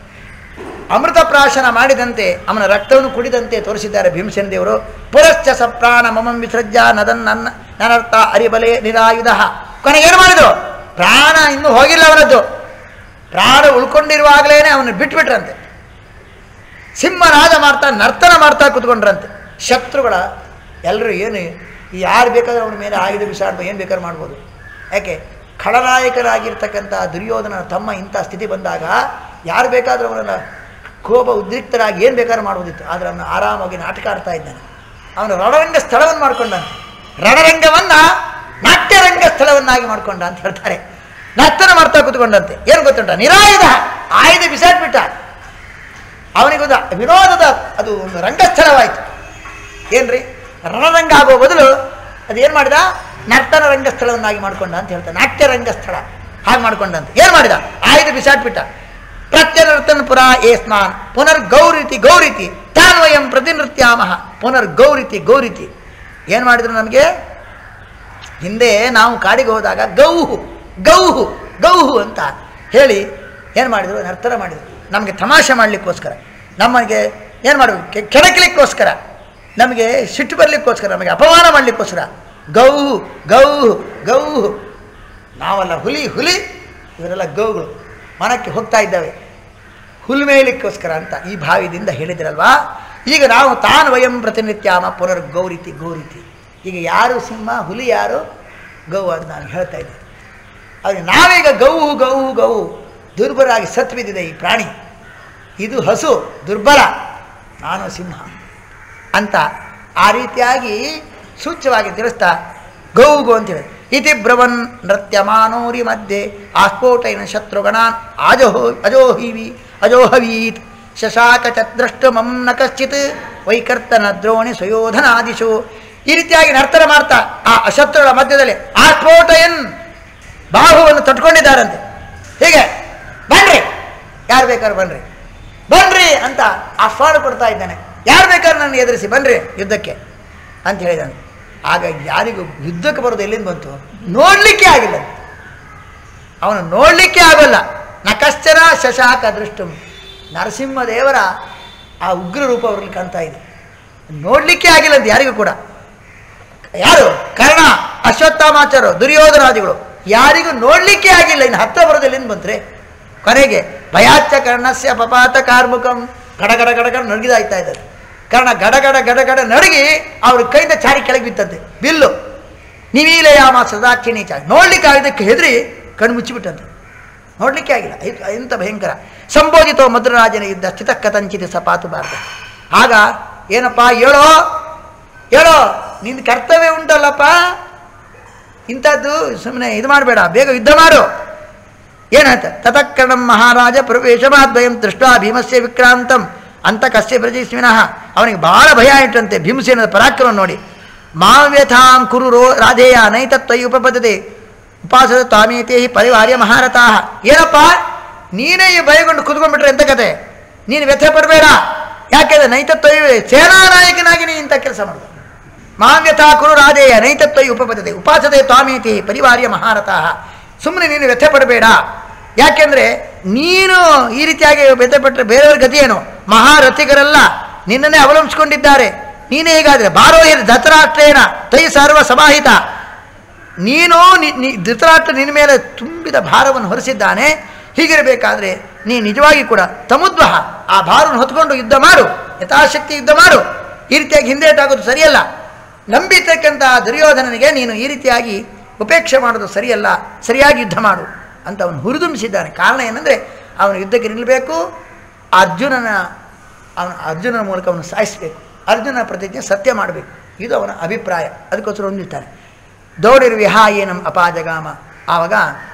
ಅಮೃತ ಪ್ರಾಶನ ಮಾಡಿದಂತೆ ಅವನ ರಕ್ತವನ್ನು ಕುಡಿದಂತೆ ತೋರಿಸಿದ್ದಾರೆ ಭೀಮಸೇನ ದೇವರು. ಪುರಶ್ಚ ಸಪ್ರಾಣ ಮಮಂ ವಿಸೃಜ್ಯ ನನರ್ಥ ಅರಿಬಲೆ ನಿರಾಯುಧ. ಕೊನೆಗೇನು ಮಾಡಿದ್ರು? ಪ್ರಾಣ ಇನ್ನೂ ಹೋಗಿಲ್ಲ ಅವನದ್ದು, ಪ್ರಾಣ ಉಳ್ಕೊಂಡಿರುವಾಗಲೇ ಅವನು ಬಿಟ್ಬಿಟ್ರಂತೆ. ಸಿಂಹನಾದ ಮಾಡ್ತಾ ನರ್ತನ ಮಾಡ್ತಾ ಕೂತ್ಕೊಂಡ್ರಂತೆ. ಶತ್ರುಗಳ ಎಲ್ಲರೂ ಏನು ಯಾರು ಬೇಕಾದ್ರೆ ಅವನ ಮೇಲೆ ಆಯುಧ ಬಿಸಾಡ್ಬೋದು, ಏನು ಬೇಕಾದ್ರೂ ಮಾಡ್ಬೋದು. ಯಾಕೆ? ಖಳನಾಯಕರಾಗಿರ್ತಕ್ಕಂಥ ದುರ್ಯೋಧನ ತಮ್ಮ ಇಂಥ ಸ್ಥಿತಿ ಬಂದಾಗ ಯಾರು ಬೇಕಾದರೂ ಅವನನ್ನು ಕೋಪ ಉದ್ರಿಕ್ತರಾಗಿ ಏನು ಬೇಕಾದ್ರೂ ಮಾಡ್ಬೋದಿತ್ತು. ಆದರೆ ಅವನು ಆರಾಮಾಗಿ ನಾಟಕ ಆಡ್ತಾ ಇದ್ದಾನೆ. ಅವನು ರಣರಂಗ ಸ್ಥಳವನ್ನು ಮಾಡ್ಕೊಂಡಂತೆ. ರಣರಂಗವನ್ನು ನಾಟ್ಯರಂಗ ಸ್ಥಳವನ್ನಾಗಿ ಮಾಡ್ಕೊಂಡ ಅಂತ ಹೇಳ್ತಾರೆ. ನರ್ತನ ಮಾಡ್ತಾ ಕೂತ್ಕೊಂಡಂತೆ. ಏನು ಗೊತ್ತುಂಟ? ನಿರಾಯುಧ, ಆಯುಧ ಬಿಸಾಡ್ಬಿಟ್ಟ. ಅವನಿಗೊಂದು ವಿನೋದದ ಅದು ಒಂದು ರಂಗಸ್ಥಳವಾಯಿತು. ಏನ್ರಿ? ರಣರಂಗ ಆಗೋ ಬದಲು ಅದೇನು ಮಾಡಿದ? ನರ್ತನ ರಂಗಸ್ಥಳವನ್ನಾಗಿ ಮಾಡ್ಕೊಂಡ ಅಂತ ಹೇಳ್ತಾರೆ. ನಾಟ್ಯ ರಂಗಸ್ಥಳ ಹಾಗೆ ಮಾಡ್ಕೊಂಡಂತೆ. ಏನು ಮಾಡಿದ? ಆಯುಧ ಬಿಸಾಟ್ಬಿಟ್ಟ. ಪ್ರತ್ಯನರ್ತನ ಪುರ ಏಸ್ಮಾನ್ ಪುನರ್ಗೌರಿತಿ ಗೌರಿತಿ ತಾನ್ವಯಂ ಪ್ರತಿನೃತ್ಯಾಮಹ. ಪುನರ್ಗೌರಿತಿ ಗೌರಿತಿ ಏನು ಮಾಡಿದ್ರು? ನಮಗೆ ಹಿಂದೆ ನಾವು ಕಾಡಿಗೆ ಹೋದಾಗ ಗೌಹು ಗೌಹು ಗೌಹು ಅಂತ ಹೇಳಿ ಏನು ಮಾಡಿದರು? ನರ್ತನ ಮಾಡಿದರು. ನಮಗೆ ತಮಾಷೆ ಮಾಡಲಿಕ್ಕೋಸ್ಕರ, ನಮಗೆ ಏನು ಮಾಡಬೇಕು? ಕೆಣಕಲಿಕ್ಕೋಸ್ಕರ, ನಮಗೆ ಸಿಟ್ಟು ಬರಲಿಕ್ಕೋಸ್ಕರ, ನಮಗೆ ಅಪಮಾನ ಮಾಡಲಿಕ್ಕೋಸ್ಕರ ಗೌಹು ಗೌಹು ಗೌಹು. ನಾವಲ್ಲ ಹುಲಿ ಹುಲಿ, ಇವರೆಲ್ಲ ಗೌಗಳು ಮನಕ್ಕೆ ಹೋಗ್ತಾ ಇದ್ದಾವೆ ಹುಲ್ಮೇಯಲಿಕ್ಕೋಸ್ಕರ ಅಂತ ಈ ಭಾವಿದಿಂದ ಹೇಳಿದ್ರಲ್ವಾ. ಈಗ ನಾವು ತಾನ್ ವಯಂ ಪ್ರತಿನಿತ್ಯಾಮ ಪುನರ್ಗೌರಿತಿ ಗೌರಿತಿ. ಈಗ ಯಾರು ಸಿಂಹ, ಹುಲಿ ಯಾರು, ಗೌ ಅಂತ ನಾನು ಹೇಳ್ತಾ ಇದ್ದೆ. ಆದರೆ ನಾವೀಗ ಗೌಹು ಗೌಹು ಗೌಹು ದುರ್ಬಲರಾಗಿ ಸತ್ತು ಬಿದ್ದಿದೆ ಈ ಪ್ರಾಣಿ. ಇದು ಹಸು ದುರ್ಬಲ, ನಾನು ಸಿಂಹ ಅಂತ ಆ ರೀತಿಯಾಗಿ ಸೂಚ್ಯವಾಗಿ ತಿಳಿಸ್ತಾ ಗೌಗು ಅಂತೇಳಿ ಇತಿ ಬ್ರವನ್ ನೃತ್ಯಮಾನೋರಿ ಮಧ್ಯೆ ಆಸ್ಫೋಟೈನ ಶತ್ರುಗಣಾನ್ ಅಜೋಹವೀತ್ ಶಶಾಕ ಚದ್ರಷ್ಟುಮಂ ನ ಕಶ್ಚಿತ್ ವೈಕರ್ತನ ದ್ರೋಣಿ ಸ್ವಯೋಧನಾದಿಶು. ಈ ರೀತಿಯಾಗಿ ನರ್ತನ ಮಾಡ್ತಾ ಆ ಶತ್ರುಗಳ ಮಧ್ಯದಲ್ಲಿ ಆಸ್ಫೋಟಯನ್ ಬಾಹುವನ್ನು ತಟ್ಕೊಂಡಿದ್ದಾರಂತೆ. ಹೀಗೆ ಬನ್ರಿ, ಯಾರು ಬೇಕಾದ್ರೂ ಬನ್ರಿ ಬನ್ರಿ ಅಂತ ಆಹ್ವಾನ ಕೊಡ್ತಾ ಇದ್ದಾನೆ. ಯಾರು ಬೇಕಾದ್ರೂ ನನ್ನ ಎದುರಿಸಿ ಬನ್ರಿ ಯುದ್ಧಕ್ಕೆ ಅಂತ ಹೇಳಿದ್ದಾನೆ. ಆಗ ಯಾರಿಗೂ ಯುದ್ಧಕ್ಕೆ ಬರೋದು ಎಲ್ಲಿಂದ ಬಂತು? ನೋಡಲಿಕ್ಕೆ ಆಗಿಲ್ಲ. ಅವನು ನೋಡಲಿಕ್ಕೆ ಆಗೋಲ್ಲ. ನಕಶ್ಚರ ಶಶಾಕ ದೃಷ್ಟಂ. ನರಸಿಂಹದೇವರ ಆ ಉಗ್ರ ರೂಪ ಅವರಲ್ಲಿ ಕಾಣ್ತಾ ಇದೆ. ನೋಡಲಿಕ್ಕೆ ಆಗಿಲ್ಲ ಅಂತ ಯಾರಿಗೂ ಕೂಡ. ಯಾರು? ಕರ್ಣ, ಅಶ್ವತ್ಥಾಮಾಚಾರ್ಯರು, ದುರ್ಯೋಧನಾದಿಗಳು ಯಾರಿಗೂ ನೋಡಲಿಕ್ಕೆ ಆಗಿಲ್ಲ. ಇನ್ನು ಹತ್ತ ಬರೋದು ಎಲ್ಲಿಂದ ಬಂತ್ರೆ? ಕೊನೆಗೆ ಭಯಾಚ್ಚ ಕರ್ಣಸ್ಯ ಪಪಾತ ಕಾರ್ಮುಕಂ. ಗಡಗಡ ಗಡಗಡ ನಡಗಿದಾಯ್ತಾ ಇದ್ದಾರೆ. ಕರ್ಣ ಗಡಗಡ ಗಡಗಡ ನಡಗಿ ಅವ್ರ ಕೈಯಿಂದ ಚಾರಿ ಕೆಳಗೆ ಬಿತ್ತಂತೆ ಬಿಲ್ಲು. ನಿವೀಲಯಾಮ ಸದಾಕ್ಷಿಣಿ ಚಾರಿ. ನೋಡ್ಲಿಕ್ಕೆ ಆಗಿದ್ದಕ್ಕೆ ಹೆದರಿ ಕಣ್ಣು ಮುಚ್ಚಿಬಿಟ್ಟಂತೆ. ನೋಡ್ಲಿಕ್ಕೆ ಆಗಿಲ್ಲ. ಎಂಥ ಭಯಂಕರ. ಸಂಬೋಧಿತೋ ಮಧುರರಾಜನ ಯುದ್ಧ ಸ್ಥಿತ ಕಥಂಚಿತ ಸಪಾತು ಭಾರತ. ಆಗ ಏನಪ್ಪ ಹೇಳೋ ಹೇಳೋ, ನಿನ್ನ ಕರ್ತವ್ಯ ಉಂಟಲ್ಲಪ್ಪ, ಇಂಥದ್ದು ಸುಮ್ಮನೆ ಇದು ಮಾಡಬೇಡ, ಬೇಗ ಯುದ್ಧ ಮಾಡು. ಏನಾಯ್ತ? ತತಃಕರ್ಣಂ ಮಹಾರಾಜ ಪ್ರವೇಶಮಾದ್ವಯಂ ದೃಷ್ಟ ಭೀಮಸ್ಯ ವಿಕ್ರಾಂತಂ ಅಂತ ಕಸ್ಯ ಪ್ರಜೀಸ್ವಿನಃ. ಅವನಿಗೆ ಬಹಳ ಭಯ ಆಯಿತಂತೆ ಭೀಮಸೇನದ ಪರಾಕ್ರಮ ನೋಡಿ. ಮಾವ್ಯಥಾಂ ಕುರು ರಾಧೇಯ ನೈತತ್ವಯಿ ಉಪಪದ್ಧತೆ ಉಪಾಸದ ತ್ವಾಮೇತೇ ಪರಿವಾರ್ಯ ಮಹಾರಥಾಃ. ಏನಪ್ಪ ನೀನೇ ಈ ಭಯಗೊಂಡು ಕುತ್ಕೊಂಡ್ಬಿಟ್ರೆ ಎಂತ ಕತೆ? ನೀನು ವ್ಯಥೆ ಪಡಬೇಡ. ಯಾಕೆಂದರೆ ನೈತತ್ವಯವೇ ಸೇನಾನಾಯಕನಾಗಿ ನೀನು ಇಂಥ ಕೆಲಸ ಮಾಡೋದು. ಮಾವ್ಯಥಾ ಕುರು ರಾಧೇಯ ನೈತತ್ವಯಿ ಉಪಪದ್ಧತೆ ಉಪಾಸದೆ ತ್ವಾಮೇತೇ ಪರಿವಾರ್ಯ ಮಹಾರಥಾಃ. ಸುಮ್ಮನೆ ನೀನು ವ್ಯಥೆ ಪಡಬೇಡ. ಯಾಕೆಂದರೆ ನೀನು ಈ ರೀತಿಯಾಗಿ ವ್ಯಥೆ ಪಟ್ಟರೆ ಬೇರೆಯವ್ರ ಗತಿ ಏನು? ಮಹಾರಥಿಗರೆಲ್ಲ ನಿನ್ನನ್ನೇ ಅವಲಂಬಿಸಿಕೊಂಡಿದ್ದಾರೆ. ನೀನೇ ಹೀಗಾದರೆ ಬಾರೋಹಿರ್ ಧೃತರಾಷ್ಟ್ರೇಣ ತೈ ಸರ್ವ ಸಮಾಹಿತ. ನೀನು ಧೃತರಾಷ್ಟ್ರ ನಿನ್ನ ಮೇಲೆ ತುಂಬಿದ ಭಾರವನ್ನು ಹೊರಿಸಿದ್ದಾನೆ. ಹೀಗಿರಬೇಕಾದ್ರೆ ನೀ ನಿಜವಾಗಿ ಕೂಡ ತಮುದ್ವಹ ಆ ಭಾರವನ್ನು ಹೊತ್ಕೊಂಡು ಯುದ್ಧ ಮಾಡು, ಯಥಾಶಕ್ತಿ ಯುದ್ಧ ಮಾಡು. ಈ ರೀತಿಯಾಗಿ ಹಿಂದೇಟಾಗೋದು ಸರಿಯಲ್ಲ. ನಂಬಿತಕ್ಕಂಥ ದುರ್ಯೋಧನನಿಗೆ ನೀನು ಈ ರೀತಿಯಾಗಿ ಉಪೇಕ್ಷೆ ಮಾಡೋದು ಸರಿಯಲ್ಲ, ಸರಿಯಾಗಿ ಯುದ್ಧ ಮಾಡು ಅಂತ ಅವನು ಹುರಿದುಂಬಿಸಿದ್ದಾನೆ. ಕಾರಣ ಏನಂದರೆ ಅವನು ಯುದ್ಧಕ್ಕೆ ನಿಲ್ಲಬೇಕು, ಅರ್ಜುನನ ಮೂಲಕ ಅವನು ಸಾಯಿಸಬೇಕು, ಅರ್ಜುನನ ಪ್ರತಿಜ್ಞೆ ಸತ್ಯ ಮಾಡಬೇಕು. ಇದು ಅವನ ಅಭಿಪ್ರಾಯ. ಅದಕ್ಕೋಸ್ಕರ ಹೊಂದಿರ್ತಾನೆ. ದೌಡಿರ್ವಿಹಾಯೇನಂ ಅಪಾಜಗಾಮ. ಆವಾಗ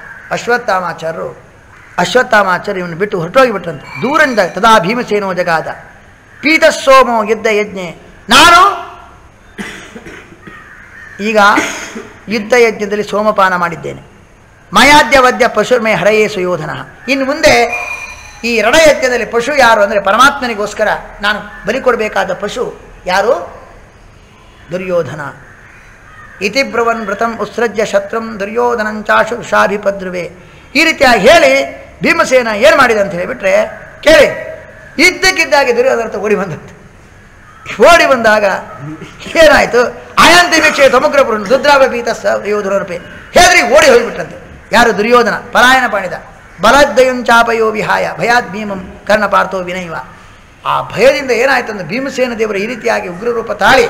ಅಶ್ವತ್ಥಾಮಾಚಾರ್ಯ ಇವನು ಬಿಟ್ಟು ಹೊರಟೋಗಿಬಿಟ್ರಂತೆ ದೂರದಿಂದ. ತದಾ ಭೀಮಸೇನೋ ಜಗಾದ ಪೀತಸೋಮೋ ಯುದ್ಧ ಯಜ್ಞೆ. ನಾನು ಈಗ ಯುದ್ಧ ಯಜ್ಞದಲ್ಲಿ ಸೋಮಪಾನ ಮಾಡಿದ್ದೇನೆ. ಮಯಾದ್ಯವದ್ಯ ಪಶುರ್ಮೇ ಹರಯೇ ಸುಯೋಧನ. ಇನ್ನು ಮುಂದೆ ಈ ರಣಯಜ್ಞದಲ್ಲಿ ಪಶು ಯಾರು ಅಂದರೆ ಪರಮಾತ್ಮನಿಗೋಸ್ಕರ ನಾನು ಬಲಿ ಕೊಡಬೇಕಾದ ಪಶು ಯಾರು? ದುರ್ಯೋಧನ. ಇತಿ ಬ್ರವನ್ ವೃತಂ ಉತ್ಸೃಜ್ಯ ಶತ್ರುಂ ದುರ್ಯೋಧನಂಚಾಶು ಋಷಾಭಿಪದ್ರುವೆ. ಈ ರೀತಿಯಾಗಿ ಹೇಳಿ ಭೀಮಸೇನ ಏನು ಮಾಡಿದೆ ಅಂತ ಹೇಳಿಬಿಟ್ರೆ ಕೇಳಿ, ಇದ್ದಕ್ಕಿದ್ದಾಗೆ ದುರ್ಯೋಧನ ಓಡಿ ಬಂದಂತೆ. ಓಡಿ ಬಂದಾಗ ಏನಾಯಿತು? ಆಯಾಂತಿ ವೀಕ್ಷೆ ಸಮಗ್ರ ಪುರುಷ ದುದ್ರಾವಪೀತ ಯೋಧರೂಪೆ ಹೇಳಿ ಓಡಿ ಹೋಗಿಬಿಟ್ಟಂತೆ. ಯಾರು? ದುರ್ಯೋಧನ ಪಲಾಯನ ಮಾಡಿದ. ಬಲದ್ದಯುಂಚಾಪಯೋ ವಿಹಾಯ ಭಯಾದ್ ಭೀಮಂ ಕರ್ಣಪಾರ್ಥೋ ವಿನೈವ. ಆ ಭಯದಿಂದ ಏನಾಯ್ತು ಅಂದ್ರೆ ಭೀಮಸೇನ ದೇವರು ಈ ರೀತಿಯಾಗಿ ಉಗ್ರರೂಪ ತಾಳಿ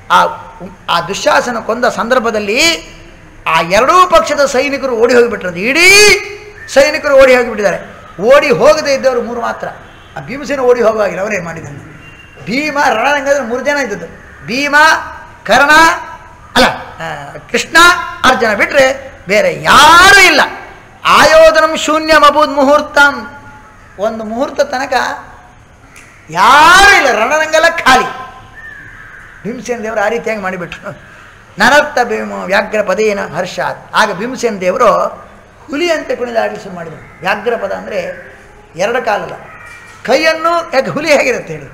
ಆ ದುಶ್ಯಾಸನ ಕೊಂದ ಸಂದರ್ಭದಲ್ಲಿ ಆ ಎರಡೂ ಪಕ್ಷದ ಸೈನಿಕರು ಓಡಿ ಹೋಗಿಬಿಟ್ರಂತೆ. ಇಡೀ ಸೈನಿಕರು ಓಡಿ ಹೋಗಿಬಿಟ್ಟಿದ್ದಾರೆ. ಓಡಿ ಹೋಗದೇ ಇದ್ದವರು 3 ಮಾತ್ರ. ಆ ಭೀಮಸೇನ ಓಡಿ ಹೋಗುವಾಗಿಲ್ಲ. ಅವರೇನು ಮಾಡಿದ್ದಾನೆ? ಭೀಮ ರಣರಂಗದಲ್ಲಿ 3 ಜನ ಇದ್ದದ್ದು. ಭೀಮ, ಕರ್ಣ, ಅಲ್ಲ ಕೃಷ್ಣ, ಅರ್ಜುನ ಬಿಟ್ಟರೆ ಬೇರೆ ಯಾರೂ ಇಲ್ಲ. ಆಯೋಧನಂ ಶೂನ್ಯಂ ಅಭೂತ್ ಮುಹೂರ್ತಂ. ಒಂದು ಮುಹೂರ್ತ ತನಕ ಯಾರೂ ಇಲ್ಲ, ರಣರಂಗೆಲ್ಲ ಖಾಲಿ. ಭೀಮಸೇನ ದೇವರು ಆ ರೀತಿಯಾಗಿ ಮಾಡಿಬಿಟ್ರು. ನರತ್ತ ಭೀಮ ವ್ಯಾಘ್ರ ಪದೇನ ಹರ್ಷಾತ್. ಆಗ ಭೀಮಸೇನ ದೇವರು ಹುಲಿಯಂತೆ ಕುಣಿದಾಡಲಿ ಶುರು ಮಾಡಿದರು. ವ್ಯಾಘ್ರಪದ ಅಂದರೆ 2 ಕಾಲಲ್ಲ, ಕೈಯನ್ನು ಯಾಕೆ ಹುಲಿ ಹೇಗಿರುತ್ತೆ ಹೇಳಿ?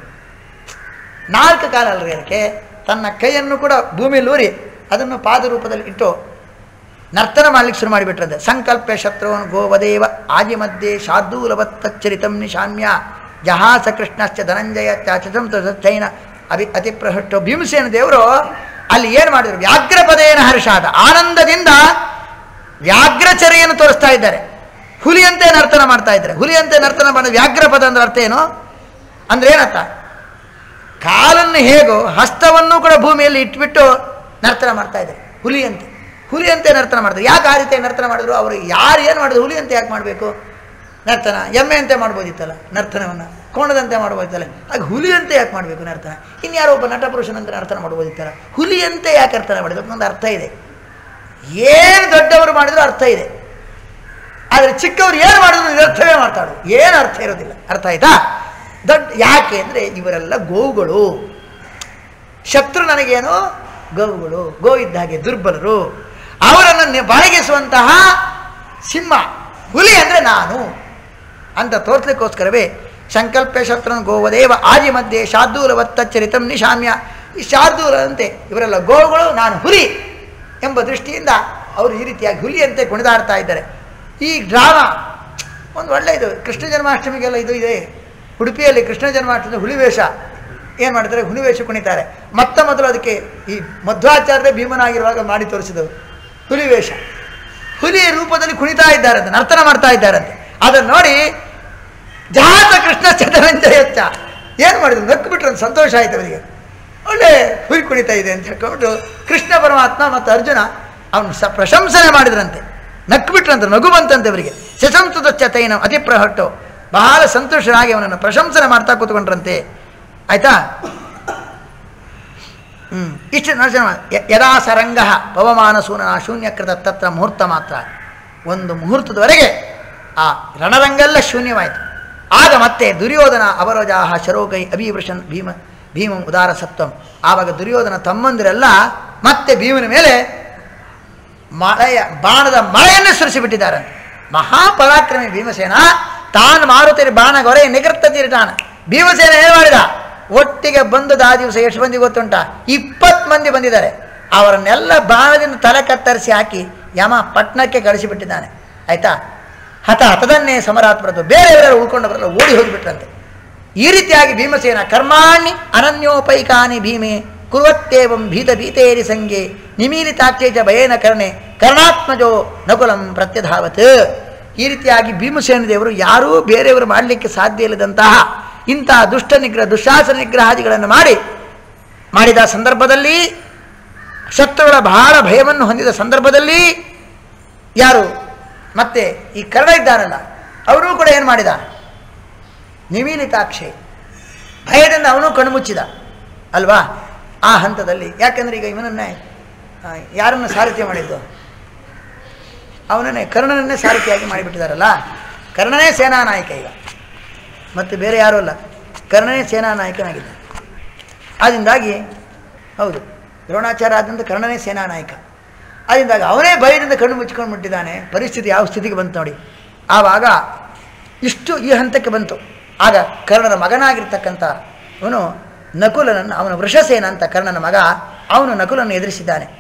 4 ಕಾಲ ಅಲ್ರಿ ಅದಕ್ಕೆ. ತನ್ನ ಕೈಯನ್ನು ಕೂಡ ಭೂಮಿಯಲ್ಲಿ ಊರಿ ಅದನ್ನು ಪಾದ ರೂಪದಲ್ಲಿ ಇಟ್ಟು ನರ್ತನ ಮಾಡಲಿಕ್ಕೆ ಶುರು ಮಾಡಿಬಿಟ್ರಂತೆ. ಸಂಕಲ್ಪೆ ಶತ್ರುವನ್ ಗೋವದೇವ ಆದಿಮಧ್ಯೆ ಶಾರ್ದೂಲವತ್ತಚ್ಚರಿತಂ ನಿಶಾಮ್ಯ ಜಹಾಸ ಕೃಷ್ಣಶ್ಚ ಧನಂಜಯ ಚೈನ ಅತಿಪ್ರಹೃಷ್ಟೋ. ಭೀಮಸೇನ ದೇವರು ಅಲ್ಲಿ ಏನು ಮಾಡಿದರು? ವ್ಯಾಘ್ರಪದೇನ ಹರ್ಷಾದ, ಆನಂದದಿಂದ ವ್ಯಾಘ್ರಚರ್ಯನ್ನು ತೋರಿಸ್ತಾ ಇದ್ದಾರೆ. ಹುಲಿಯಂತೆ ನರ್ತನ ಮಾಡ್ತಾ ಇದ್ದಾರೆ. ಹುಲಿಯಂತೆ ನರ್ತನ ಮಾಡಿದ ವ್ಯಾಘ್ರಪದ ಅಂದ್ರೆ ಅರ್ಥ ಏನು ಅಂದ್ರೆ ಏನರ್ಥ? ಕಾಲನ್ನು ಹೇಗೋ ಹಸ್ತವನ್ನು ಕೂಡ ಭೂಮಿಯಲ್ಲಿ ಇಟ್ಬಿಟ್ಟು ನರ್ತನ ಮಾಡ್ತಾ ಇದ್ದಾರೆ. ಹುಲಿಯಂತೆ ನರ್ತನ ಮಾಡ್ತಾರೆ. ಯಾಕೆ ಆ ರೀತಿ ನರ್ತನ ಮಾಡಿದ್ರು? ಅವರು ಯಾರು ಏನು ಮಾಡಿದ್ರು? ಹುಲಿಯಂತೆ ಯಾಕೆ ಮಾಡಬೇಕು ನರ್ತನ? ಎಮ್ಮೆಯಂತೆ ಮಾಡ್ಬೋದಿತ್ತಲ್ಲ ನರ್ತನವನ್ನು, ಕೋಣದಂತೆ ಮಾಡ್ಬೋದಿತ್ತಲ್ಲ. ಆಗ ಹುಲಿಯಂತೆ ಯಾಕೆ ಮಾಡಬೇಕು ನರ್ತನ? ಇನ್ಯಾರೋ ಒಬ್ಬ ನಟಪುರುಷನಂತೆ ನರ್ತನ ಮಾಡ್ಬೋದಿತ್ತಲ್ಲ. ಹುಲಿಯಂತೆ ಯಾಕೆ ನರ್ತನ ಮಾಡಿದ್ರು? ಒಂದು ಅರ್ಥ ಇದೆ. ಏನು ದೊಡ್ಡವರು ಮಾಡಿದ್ರು ಅರ್ಥ ಇದೆ, ಆದರೆ ಚಿಕ್ಕವರು ಏನು ಮಾಡಿದ್ರು ನಿರರ್ಥವೇ ಮಾತಾಡು, ಏನು ಅರ್ಥ ಇರೋದಿಲ್ಲ. ಅರ್ಥ ಆಯ್ತಾ? ಯಾಕೆ ಅಂದರೆ ಇವರೆಲ್ಲ ಗೋವುಗಳು. ಶತ್ರು ನನಗೇನು? ಗೋವುಗಳು. ಗೋ ಇದ್ದ ಹಾಗೆ ದುರ್ಬಲರು. ಅವರನ್ನು ಬಣಗಿಸುವಂತಹ ಸಿಂಹ. ಹುಲಿ ಅಂದರೆ ನಾನು ಅಂತ ತೋರಿಸ್ಲಿಕ್ಕೋಸ್ಕರವೇ ಸಂಕಲ್ಪೆ ಶತ್ರುನ್ ಗೋವದೇವ ಆದಿ ಮಧ್ಯೆ ಶಾರ್ದೂಲವತ್ತಚ್ಚರಿತಂ ನಿಶಾಮ್ಯ. ಈ ಶಾರ್ದೂಲಂತೆ ಇವರೆಲ್ಲ ಗೋವುಗಳು, ನಾನು ಹುಲಿ ಎಂಬ ದೃಷ್ಟಿಯಿಂದ ಅವರು ಈ ರೀತಿಯಾಗಿ ಹುಲಿಯಂತೆ ಕುಣಿದಾಡ್ತಾ ಇದ್ದಾರೆ. ಈ ಡ್ರಾಮಾ ಒಂದು ಒಳ್ಳೆಯದು. ಕೃಷ್ಣ ಜನ್ಮಾಷ್ಟಮಿಗೆಲ್ಲ ಇದು ಇದೆ. ಉಡುಪಿಯಲ್ಲಿ ಕೃಷ್ಣ ಜನ್ಮಾಷ್ಟಮಿ ಹುಲಿವೇಷ ಏನು ಮಾಡ್ತಾರೆ? ಹುಲಿವೇಷ ಕುಣಿತಾರೆ. ಮೊದಲು ಅದಕ್ಕೆ ಈ ಮಧ್ವಾಚಾರ್ಯ ಭೀಮನಾಗಿರುವಾಗ ಮಾಡಿ ತೋರಿಸಿದವರು ಹುಲಿವೇಷ. ಹುಲಿ ರೂಪದಲ್ಲಿ ಕುಣಿತಾ ಇದ್ದಾರಂತೆ, ನರ್ತನ ಮಾಡ್ತಾ ಇದ್ದಾರಂತೆ. ಅದನ್ನು ನೋಡಿ ಜಾತ ಕೃಷ್ಣ ಚತರಂಜಯಚ್ಚ ಏನು ಮಾಡಿದ್ರು? ನಕ್ಕು ಬಿಟ್ರು. ಸಂತೋಷ ಆಯಿತು ಅವರಿಗೆ. ಒಳ್ಳೆ ಹುಲಿ ಕುಣಿತಾ ಇದೆ ಅಂತ ಹೇಳ್ಕೊಂಡು ಕೃಷ್ಣ ಪರಮಾತ್ಮ ಮತ್ತು ಅರ್ಜುನ ಅವನು ಪ್ರಶಂಸನೆ ಮಾಡಿದ್ರಂತೆ. ನಕ್ಕು ಬಿಟ್ರಂತೆ, ನಗು ಬಂತಂತೆ ಅವರಿಗೆ. ಶಶಂಸುತ ಚತೈನ ಅತಿಪ್ರಹಟ್ಟು, ಬಹಳ ಸಂತೋಷರಾಗಿ ಅವನನ್ನು ಪ್ರಶಂಸನೆ ಮಾಡ್ತಾ ಕೂತ್ಕೊಂಡ್ರಂತೆ. ಆಯ್ತಾ? ಇಷ್ಟು ನರ್ಶನ. ಯದಾ ಸರಂಗ ಪವಮಾನ ಸೂನನ ಶೂನ್ಯಕೃತ ತತ್ರ ಮುಹೂರ್ತ ಮಾತ್ರ. ಒಂದು ಮುಹೂರ್ತದವರೆಗೆ ಆ ರಣರಂಗೆಲ್ಲ ಶೂನ್ಯವಾಯಿತು. ಆಗ ಮತ್ತೆ ದುರ್ಯೋಧನ ಅವರೋಜಾಹ ಶರೋಗೈ ಅಭಿವೃಷನ್ ಭೀಮಂ ಉದಾರ ಸತ್ವಂ. ಆವಾಗ ದುರ್ಯೋಧನ ತಮ್ಮಂದಿರೆಲ್ಲ ಮತ್ತೆ ಭೀಮನ ಮೇಲೆ ಬಾಣದ ಮಳೆಯನ್ನು ಸುರಿಸಿಬಿಟ್ಟಿದ್ದಾರೆ. ಮಹಾಪರಾಕ್ರಮಿ ಭೀಮಸೇನ. ತಾನು ಮಾರುತ್ತೀರಿ ಬಾಣ ಗೊರೆ ನಿಗರ್ತತೀರಿತಾನ. ಭೀಮಸೇನ ಏನು ಮಾಡಿದ? ಒಟ್ಟಿಗೆ ಬಂದದ ಆ ದಿವಸ ಎಷ್ಟು ಮಂದಿ ಗೊತ್ತುಂಟ? 20 ಮಂದಿ ಬಂದಿದ್ದಾರೆ. ಅವರನ್ನೆಲ್ಲ ಬಾಣದಿಂದ ತಲೆ ಕತ್ತರಿಸಿ ಹಾಕಿ ಯಮ ಪಟ್ಟಣಕ್ಕೆ ಕಳಿಸಿಬಿಟ್ಟಿದ್ದಾನೆ. ಆಯ್ತಾ? ಹತದನ್ನೇ ಸಮರಾತ್ಮರದ್ದು. ಬೇರೆಯವರೆಲ್ಲ ಉಳ್ಕೊಂಡವರೆಲ್ಲ ಓಡಿ ಹೋಗಿಬಿಟ್ರಂತೆ. ಈ ರೀತಿಯಾಗಿ ಭೀಮಸೇನ ಕರ್ಮಾಣಿ ಅನನ್ಯೋಪೈಕಾನಿ ಭೀಮೆ ಕುರುವತ್ತೇವಂ ಭೀತೇರಿ ಸಂಗೆ ನಿಮೀಲಿತಾಕ್ಷೇ ಚ ಭಯೇನ ಕರ್ಣೆ ಕರ್ಣಾತ್ಮಜೋ ನಕುಲಂ ಪ್ರತ್ಯಧಾವತ್. ಈ ರೀತಿಯಾಗಿ ಭೀಮಸೇನ ದೇವರು ಯಾರೂ ಬೇರೆಯವರು ಮಾಡಲಿಕ್ಕೆ ಸಾಧ್ಯ ಇಲ್ಲದಂತಹ ಇಂತಹ ದುಷ್ಟ ನಿಗ್ರಹ ದುಶ್ಯಾಸನ ನಿಗ್ರಹಾದಿಗಳನ್ನು ಮಾಡಿದ ಸಂದರ್ಭದಲ್ಲಿ, ಶತ್ರುಗಳ ಬಹಳ ಭಯವನ್ನು ಹೊಂದಿದ ಸಂದರ್ಭದಲ್ಲಿ ಯಾರು ಮತ್ತೆ ಈ ಕರ್ಣ ಇದ್ದಾರಲ್ಲ ಅವರೂ ಕೂಡ ಏನು ಮಾಡಿದ? ನಿಮೀಲಿತಾಕ್ಷೆ, ಭಯದಿಂದ ಅವನು ಕಣ್ಮುಚ್ಚಿದ ಅಲ್ವಾ? ಆ ಹಂತದಲ್ಲಿ. ಯಾಕೆಂದರೆ ಈಗ ಇವನನ್ನೇ ಯಾರನ್ನು ಸಾರಥ್ಯ ಮಾಡಿದ್ದು? ಅವನನ್ನೇ ಕರ್ಣನನ್ನೇ ಸಾರಥಿಯಾಗಿ ಮಾಡಿಬಿಟ್ಟಿದ್ದಾರಲ್ಲ. ಕರ್ಣನೇ ಸೇನಾ ನಾಯಕ ಈಗ, ಮತ್ತು ಬೇರೆ ಯಾರೂ ಅಲ್ಲ. ಕರ್ಣನೇ ಸೇನಾ ನಾಯಕನಾಗಿದ್ದ. ಅದರಿಂದಾಗಿ ಹೌದು, ದ್ರೋಣಾಚಾರ್ಯ ಆದಂಥ ಕರ್ಣನೇ ಸೇನಾ ನಾಯಕ. ಅದರಿಂದಾಗಿ ಅವನೇ ಭಯದಿಂದ ಕಣ್ಣು ಮುಚ್ಕೊಂಡು ಬಿಟ್ಟಿದ್ದಾನೆ. ಪರಿಸ್ಥಿತಿ ಯಾವ ಸ್ಥಿತಿಗೆ ಬಂತು ನೋಡಿ. ಆವಾಗ ಇಷ್ಟು ಈ ಹಂತಕ್ಕೆ ಬಂತು. ಆಗ ಕರ್ಣನ ಮಗನಾಗಿರ್ತಕ್ಕಂಥ ಅವನು ನಕುಲನನ್ನು, ಅವನ ವೃಷಸೇನ ಅಂತ ಕರ್ಣನ ಮಗ, ಅವನು ನಕುಲನ್ನು ಎದುರಿಸಿದ್ದಾನೆ.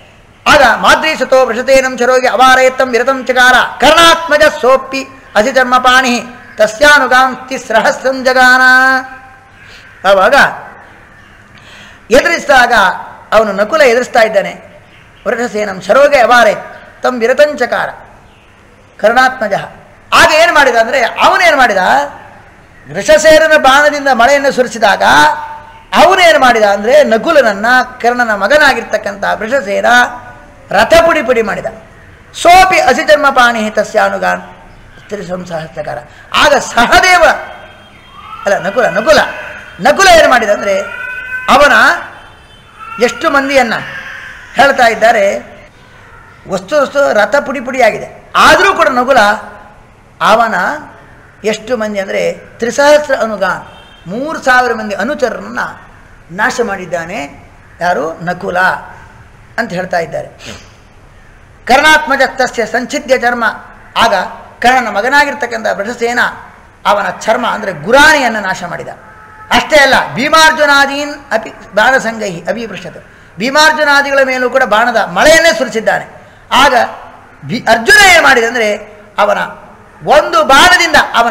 ಆಗ ಮಾದ್ರೀಸತೋ ವೃಷತೇನಂ ಚರೋಗಿ ಅವಾರಯತ್ತಂ ವಿರತಂ ಚಕಾರ ಕರ್ಣಾತ್ಮಜ ಸೋಪ್ಪಿ ಅಸಿಚರ್ಮಪಾಣಿ ತಸ್ಯಾನುಗಾಂತಿ ಸಹಸ್ರಂ ಜಗಾನ. ಆವಾಗ ಎದುರಿಸಿದಾಗ ಅವನು ನಕುಲ ಎದುರಿಸ್ತಾ ಇದ್ದಾನೆ. ವೃಷಸೇನಂ ಶರೋಗೆ ಅವಾರೇ ತಂ ವಿರತಂಚಕಾರ ಕರ್ಣಾತ್ಮಜ. ಆಗ ಏನು ಮಾಡಿದ ಅಂದರೆ ಅವನೇನು ಮಾಡಿದ, ವೃಷಸೇನನ ಬಾಣದಿಂದ ಮಳೆಯನ್ನು ಸುರಿಸಿದಾಗ ಅವನೇನು ಮಾಡಿದ ಅಂದರೆ ನಕುಲನನ್ನು ಕರ್ಣನ ಮಗನಾಗಿರ್ತಕ್ಕಂಥ ವೃಷಸೇನ ರಥ ಪುಡಿ ಪುಡಿ ಮಾಡಿದ. ಸೋಪಿ ಅಸಿಜನ್ಮಪಾಣಿ ತಸ್ಯಾನುಗಾನ್ ತ್ರಿಸಂಸಹಸ್ರಕಾರ. ಆಗ ಸಹದೇವ ಅಲ್ಲ ನಕುಲ ಏನು ಮಾಡಿದ ಅಂದರೆ ಅವನ ಎಷ್ಟು ಮಂದಿಯನ್ನು ಹೇಳ್ತಾ ಇದ್ದಾರೆ, ವಸ್ತು ರಥ ಪುಡಿ ಪುಡಿಯಾಗಿದೆ. ಆದರೂ ಕೂಡ ನಕುಲ ಅವನ ಎಷ್ಟು ಮಂದಿ ಅಂದರೆ 3000 ಅನುಗಾನ್ 3000 ಮಂದಿ ಅನುಚರರನ್ನು ನಾಶ ಮಾಡಿದ್ದಾನೆ. ಯಾರು? ನಕುಲ ಅಂತ ಹೇಳ್ತಾ ಇದ್ದಾರೆ. ಕರ್ಣಾತ್ಮಜ ತಸ್ಯ ಸಂಚಿದ್ಯ ಚರ್ಮ. ಆಗ ಕರ್ಣನ ಮಗನಾಗಿರ್ತಕ್ಕಂಥ ವೃಷಸೇನ ಅವನ ಚರ್ಮ ಅಂದರೆ ಗುರಾಣಿಯನ್ನು ನಾಶ ಮಾಡಿದ. ಅಷ್ಟೇ ಅಲ್ಲ, ಭೀಮಾರ್ಜುನಾದೀನ್ ಅಪಿ ಬಾಣಸಂಗೈ ಅಭಿಪೃಷತ್. ಭೀಮಾರ್ಜುನಾದಿಗಳ ಮೇಲೂ ಕೂಡ ಬಾಣದ ಮಳೆಯನ್ನೇ ಸುರಿಸಿದ್ದಾನೆ. ಆಗ ಅರ್ಜುನ ಏನು ಮಾಡಿದ ಅಂದರೆ ಅವನ ಒಂದು ಬಾಣದಿಂದ ಅವನ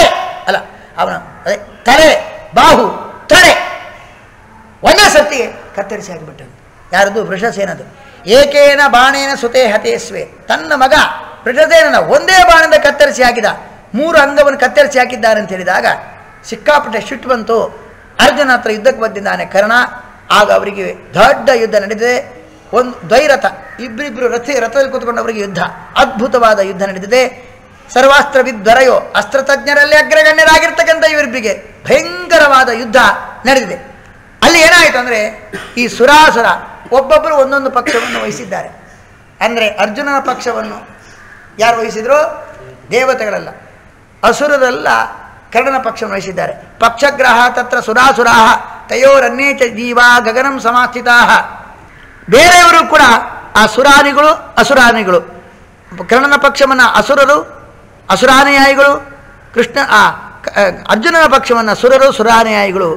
ತಲೆ ಬಾಹು ತಲೆ ಒಂದೇ ಸತ್ತಿಗೆ ಕತ್ತರಿಸಿ ಆಗಿಬಿಟ್ಟನು. ಯಾರದು? ವೃಷಸೇನದು. ಏಕೇನ ಬಾಣೇನ ಸುತೆ ಹತೇಸ್ವೆ. ತನ್ನ ಮಗ ವೃಷಸೇನನ ಒಂದೇ ಬಾಣದಿಂದ ಕತ್ತರಿಸಿ ಹಾಕಿದ, 3 ಅಂಗವನ್ನು ಕತ್ತರಿಸಿ ಹಾಕಿದ್ದಾರೆ ಅಂತ ಹೇಳಿದಾಗ ಸಿಕ್ಕಾಪಟ್ಟೆ ಸಿಟ್ಟು ಬಂತು. ಅರ್ಜುನ ಹತ್ರ ಯುದ್ಧಕ್ಕೆ ಬಂದಿದ್ದಾನೆ ಕರ್ಣ. ಆಗ ಅವರಿಗೆ ದೊಡ್ಡ ಯುದ್ಧ ನಡೆದಿದೆ. ಒಂದು ದ್ವೈರಥ, ಇಬ್ಬರಿಬ್ಬರು ರಥದಲ್ಲಿ ಕೂತ್ಕೊಂಡವರಿಗೆ ಯುದ್ಧ, ಅದ್ಭುತವಾದ ಯುದ್ಧ ನಡೆದಿದೆ. ಸರ್ವಾಸ್ತ್ರ ವಿದ್ವರಯೋ, ಅಸ್ತ್ರತಜ್ಞರಲ್ಲಿ ಅಗ್ರಗಣ್ಯರಾಗಿರ್ತಕ್ಕಂಥ ಇವರಿಬ್ಬರಿಗೆ ಭಯಂಕರವಾದ ಯುದ್ಧ ನಡೆದಿದೆ. ಅಲ್ಲಿ ಏನಾಯಿತು ಅಂದರೆ ಈ ಸುರಾಸುರ ಒಬ್ಬೊಬ್ಬರು ಒಂದೊಂದು ಪಕ್ಷವನ್ನು ವಹಿಸಿದ್ದಾರೆ. ಅಂದರೆ ಅರ್ಜುನನ ಪಕ್ಷವನ್ನು ಯಾರು ವಹಿಸಿದ್ರು? ದೇವತೆಗಳೆಲ್ಲ. ಅಸುರರೆಲ್ಲ ಕರ್ಣನ ಪಕ್ಷವನ್ನು ವಹಿಸಿದ್ದಾರೆ. ಪಕ್ಷಗ್ರಹ ತತ್ರ ಸುರಾಸುರಾಹ ತಯೋರನ್ಯೇಚ ಜೀವ ಗಗನಂ ಸಮಾಸ್ಥಿತಾ. ಬೇರೆಯವರು ಕೂಡ ಆ ಸುರಾನಿಗಳು ಅಸುರಾನಿಗಳು. ಕರ್ಣನ ಪಕ್ಷವನ್ನು ಅಸುರರು ಅಸುರಾನುಯಾಯಿಗಳು, ಅರ್ಜುನನ ಪಕ್ಷವನ್ನು ಸುರರು ಸುರಾನುಯಾಯಿಗಳು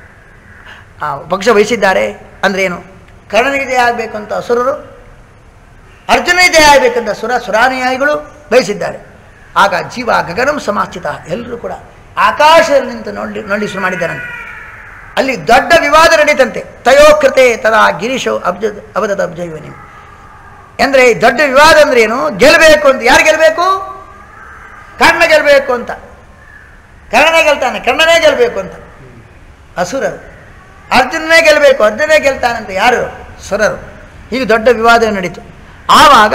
ಪಕ್ಷ ವಹಿಸಿದ್ದಾರೆ. ಅಂದರೆ ಏನು? ಕರ್ಣನಿಗೆ ಜಯ ಆಗಬೇಕು ಅಂತ ಅಸುರರು, ಅರ್ಜುನಿಗೆ ಜಯ ಆಗಬೇಕಂತ ಸುರಾನುಯಾಯಿಗಳು ಬಯಸಿದ್ದಾರೆ. ಆಗ ಜೀವ ಗಗನಂ ಸಮಾಸ್ಥಿತ, ಎಲ್ಲರೂ ಕೂಡ ಆಕಾಶದಲ್ಲಿ ನಿಂತು ನೋಡಿ ಶುರು ಮಾಡಿದ್ದಾರಂತೆ. ಅಲ್ಲಿ ದೊಡ್ಡ ವಿವಾದ ನಡೀತಂತೆ. ತಯೋಕೃತೆ ತದಾ ಗಿರೀಶೋ ಅಬದದ ಅಬ್ಜೈವನಿ. ಅಂದರೆ ದೊಡ್ಡ ವಿವಾದ ಅಂದ್ರೆ ಏನು? ಗೆಲ್ಲಬೇಕು ಅಂತ. ಯಾರು ಗೆಲ್ಲಬೇಕು? ಕರ್ಣ ಗೆಲ್ಲಬೇಕು ಅಂತ. ಕರ್ಣನೇ ಗೆಲ್ತಾನೆ, ಕರ್ಣನೇ ಗೆಲ್ಲಬೇಕು ಅಂತ ಅಸುರರು. ಅರ್ಜುನನೇ ಗೆಲ್ಲಬೇಕು, ಅರ್ಜುನೇ ಗೆಲ್ತಾನಂತ ಯಾರು? ಸುರರು. ಹೀಗೆ ದೊಡ್ಡ ವಿವಾದ ನಡೀತು. ಆವಾಗ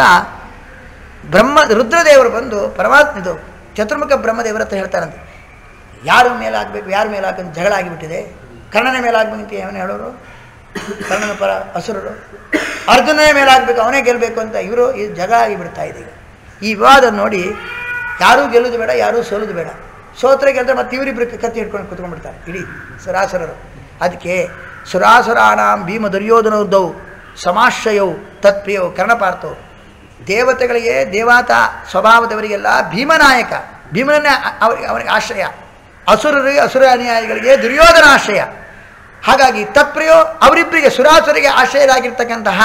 ರುದ್ರದೇವರು ಬಂದು ಪರಮಾತ್ಮದು ಚತುರ್ಮುಖ ಬ್ರಹ್ಮದೇವರ ಹತ್ರ ಹೇಳ್ತಾರಂತೆ, ಯಾರ ಮೇಲಾಗಬೇಕು, ಯಾರ ಮೇಲಾಗಂತ ಜಗಳ ಆಗಿಬಿಟ್ಟಿದೆ. ಕರ್ಣನ ಮೇಲಾಗಬೇಕಂತ ಅವನು ಹೇಳೋರು, ಕರ್ಣನ ಪರ ಅಸುರರು. ಅರ್ಜುನನೇ ಮೇಲಾಗಬೇಕು, ಅವನೇ ಗೆಲ್ಲಬೇಕು ಅಂತ ಇವರು ಈ ಜಗಳ ಆಗಿಬಿಡ್ತಾ ಇದೆ. ಈ ವಿವಾದ ನೋಡಿ ಯಾರೂ ಗೆಲ್ಲೋದು ಬೇಡ, ಯಾರೂ ಸೋಲೋದು ಬೇಡ. ಸೋತ್ರೆ ಗೆಲ್ತಾರೆ ಮತ್ತೆ ಇವರಿಬ್ಬರು ಕತ್ತಿ ಹಿಡ್ಕೊಂಡು ಕುತ್ಕೊಂಡ್ಬಿಡ್ತಾರೆ ಇಡೀ ಸುರಾಸುರರು. ಅದಕ್ಕೆ ಸುರಾಸುರಾಣಾಂ ಭೀಮ ದುರ್ಯೋಧನೋದ್ದವು ಸಮಾಶ್ರಯವು ತತ್ಪ್ರಿಯವು ಕರ್ಣಪಾರ್ಥವು. ದೇವತೆಗಳಿಗೆ ದೇವಾತ ಸ್ವಭಾವದವರಿಗೆಲ್ಲ ಭೀಮನಾಯಕ, ಭೀಮನನ್ನೇ ಅವನಿಗೆ ಆಶ್ರಯ. ಅಸುರರಿಗೆ ಅಸುರ ಅನುಯಾಯಿಗಳಿಗೆ ದುರ್ಯೋಧನ ಆಶ್ರಯ. ಹಾಗಾಗಿ ತತ್ಪ್ರಿಯೋ ಅವರಿಬ್ಬರಿಗೆ ಸುರಾಸುರಿಗೆ ಆಶ್ರಯರಾಗಿರ್ತಕ್ಕಂತಹ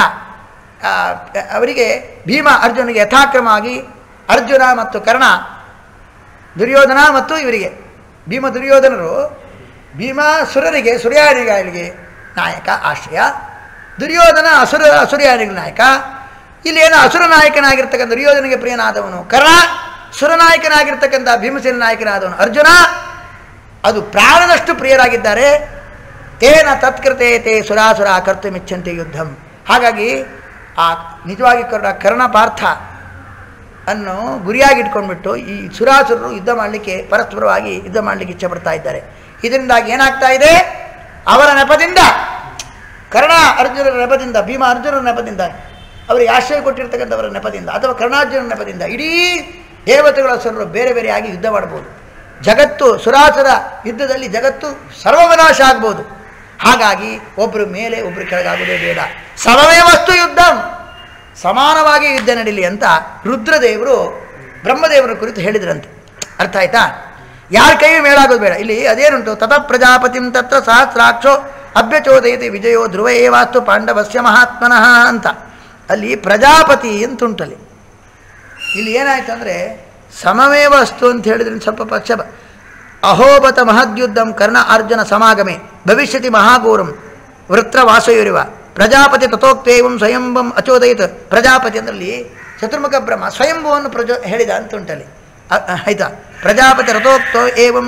ಅವರಿಗೆ ಭೀಮ ಅರ್ಜುನಿಗೆ ಯಥಾಕ್ರಮವಾಗಿ ಅರ್ಜುನ ಮತ್ತು ಕರ್ಣ, ದುರ್ಯೋಧನ ಮತ್ತು ಇವರಿಗೆ ಭೀಮ ದುರ್ಯೋಧನರು ಭೀಮ ಸುರರಿಗೆ ಸುರ್ಯಾನಿಗಳಿಗೆ ನಾಯಕ ಆಶ್ರಯ, ದುರ್ಯೋಧನ ಅಸುರ್ಯಾನಿಗಳ ನಾಯಕ. ಇಲ್ಲಿ ಏನೋ ಅಸುರ ನಾಯಕನಾಗಿರ್ತಕ್ಕಂಥ ದುರ್ಯೋಧನಿಗೆ ಪ್ರಿಯನಾದವನು ಕರ್ಣ, ಸುರನಾಯಕನಾಗಿರ್ತಕ್ಕಂಥ ಭೀಮಸೇನ ನಾಯಕನಾದವನು ಅರ್ಜುನ. ಅದು ಪ್ರಾಣದಷ್ಟು ಪ್ರಿಯರಾಗಿದ್ದಾರೆ. ತೇನ ತತ್ಕೃತೆ ತೇ ಸುರಾಸುರ ಕರ್ತುಮಿಚ್ಛಂತೆ ಯುದ್ಧಂ. ಹಾಗಾಗಿ ಆ ನಿಜವಾಗಿ ಕರ್ಣ ಪಾರ್ಥ ಅನ್ನು ಗುರಿಯಾಗಿಟ್ಕೊಂಡ್ಬಿಟ್ಟು ಈ ಸುರಾಸುರರು ಯುದ್ಧ ಮಾಡಲಿಕ್ಕೆ ಪರಸ್ಪರವಾಗಿ ಯುದ್ಧ ಮಾಡಲಿಕ್ಕೆ ಇಚ್ಛೆ ಪಡ್ತಾ ಇದ್ದಾರೆ. ಇದರಿಂದಾಗಿ ಏನಾಗ್ತಾ ಇದೆ? ಅವರ ನೆಪದಿಂದ, ಕರ್ಣ ಅರ್ಜುನರ ನೆಪದಿಂದ, ಭೀಮ ಅರ್ಜುನರ ನೆಪದಿಂದ, ಅವರಿಗೆ ಆಶ್ರಯ ಕೊಟ್ಟಿರ್ತಕ್ಕಂಥವರ ನೆಪದಿಂದ ಅಥವಾ ಕರ್ಣಾರ್ಜುನರ ನೆಪದಿಂದ ಇಡೀ ದೇವತೆಗಳ ಅಸುರರು ಬೇರೆ ಬೇರೆಯಾಗಿ ಯುದ್ಧ ಮಾಡಬಹುದು. ಜಗತ್ತು ಸುರಾಸುರ ಯುದ್ಧದಲ್ಲಿ ಜಗತ್ತು ಸರ್ವವಿನಾಶ ಆಗ್ಬೋದು. ಹಾಗಾಗಿ ಒಬ್ಬರು ಮೇಲೆ ಒಬ್ಬರು ಕೆಳಗಾಗೋದೇ ಬೇಡ. ಸಮವೇ ವಸ್ತು ಯುದ್ಧಂ, ಸಮಾನವಾಗಿ ಯುದ್ಧ ನಡೀಲಿ ಅಂತ ರುದ್ರದೇವರು ಬ್ರಹ್ಮದೇವರ ಕುರಿತು ಹೇಳಿದ್ರಂತೆ. ಅರ್ಥ ಆಯ್ತಾ? ಯಾರ ಕೈ ಮೇಳಾಗೋದು ಬೇಡ. ಇಲ್ಲಿ ಅದೇನುಂಟು? ತತಃ ಪ್ರಜಾಪತಿಂ ತತ್ರ ಸಹಸ್ರಾಕ್ಷೋ ಅಭ್ಯಚೋದಯತಿ ವಿಜಯೋ ಧ್ರುವ ಏವಾಸ್ತು ಪಾಂಡವಸ್ಯ ಮಹಾತ್ಮನಃ ಅಂತ. ಅಲ್ಲಿ ಪ್ರಜಾಪತಿ ಅಂತುಂಟಲ್ಲಿ. ಇಲ್ಲಿ ಏನಾಯ್ತು ಅಂದರೆ ಸಮಮೇವ ಅಸ್ತು ಅಂತ ಹೇಳಿದ್ರೆ ಸ್ವಲ್ಪ ಪಕ್ಷ. ಅಹೋಬತ ಮಹದ್ಯುದ್ಧಂ ಕರ್ಣ ಅರ್ಜುನ ಸಮಾಗಮೆ ಭವಿಷ್ಯತಿ ಮಹಾಘೋರಂ ವೃತ್ರ ವಾಸಯೋರಿವ ಪ್ರಜಾಪತಿ ತಥೋಕ್ತೇವಂ ಸ್ವಯಂಭಂ ಅಚೋದಯಿತ. ಪ್ರಜಾಪತಿ ಅಂದ್ರಲ್ಲಿ ಚತುರ್ಮುಖ ಬ್ರಹ್ಮ ಸ್ವಯಂಭುವನ್ನು ಹೇಳಿದ ಅಂತ ಉಂಟಲ್ಲಿ. ಆಯ್ತಾ? ಪ್ರಜಾಪತಿ ರಥೋಕ್ತೋ ಏವಂ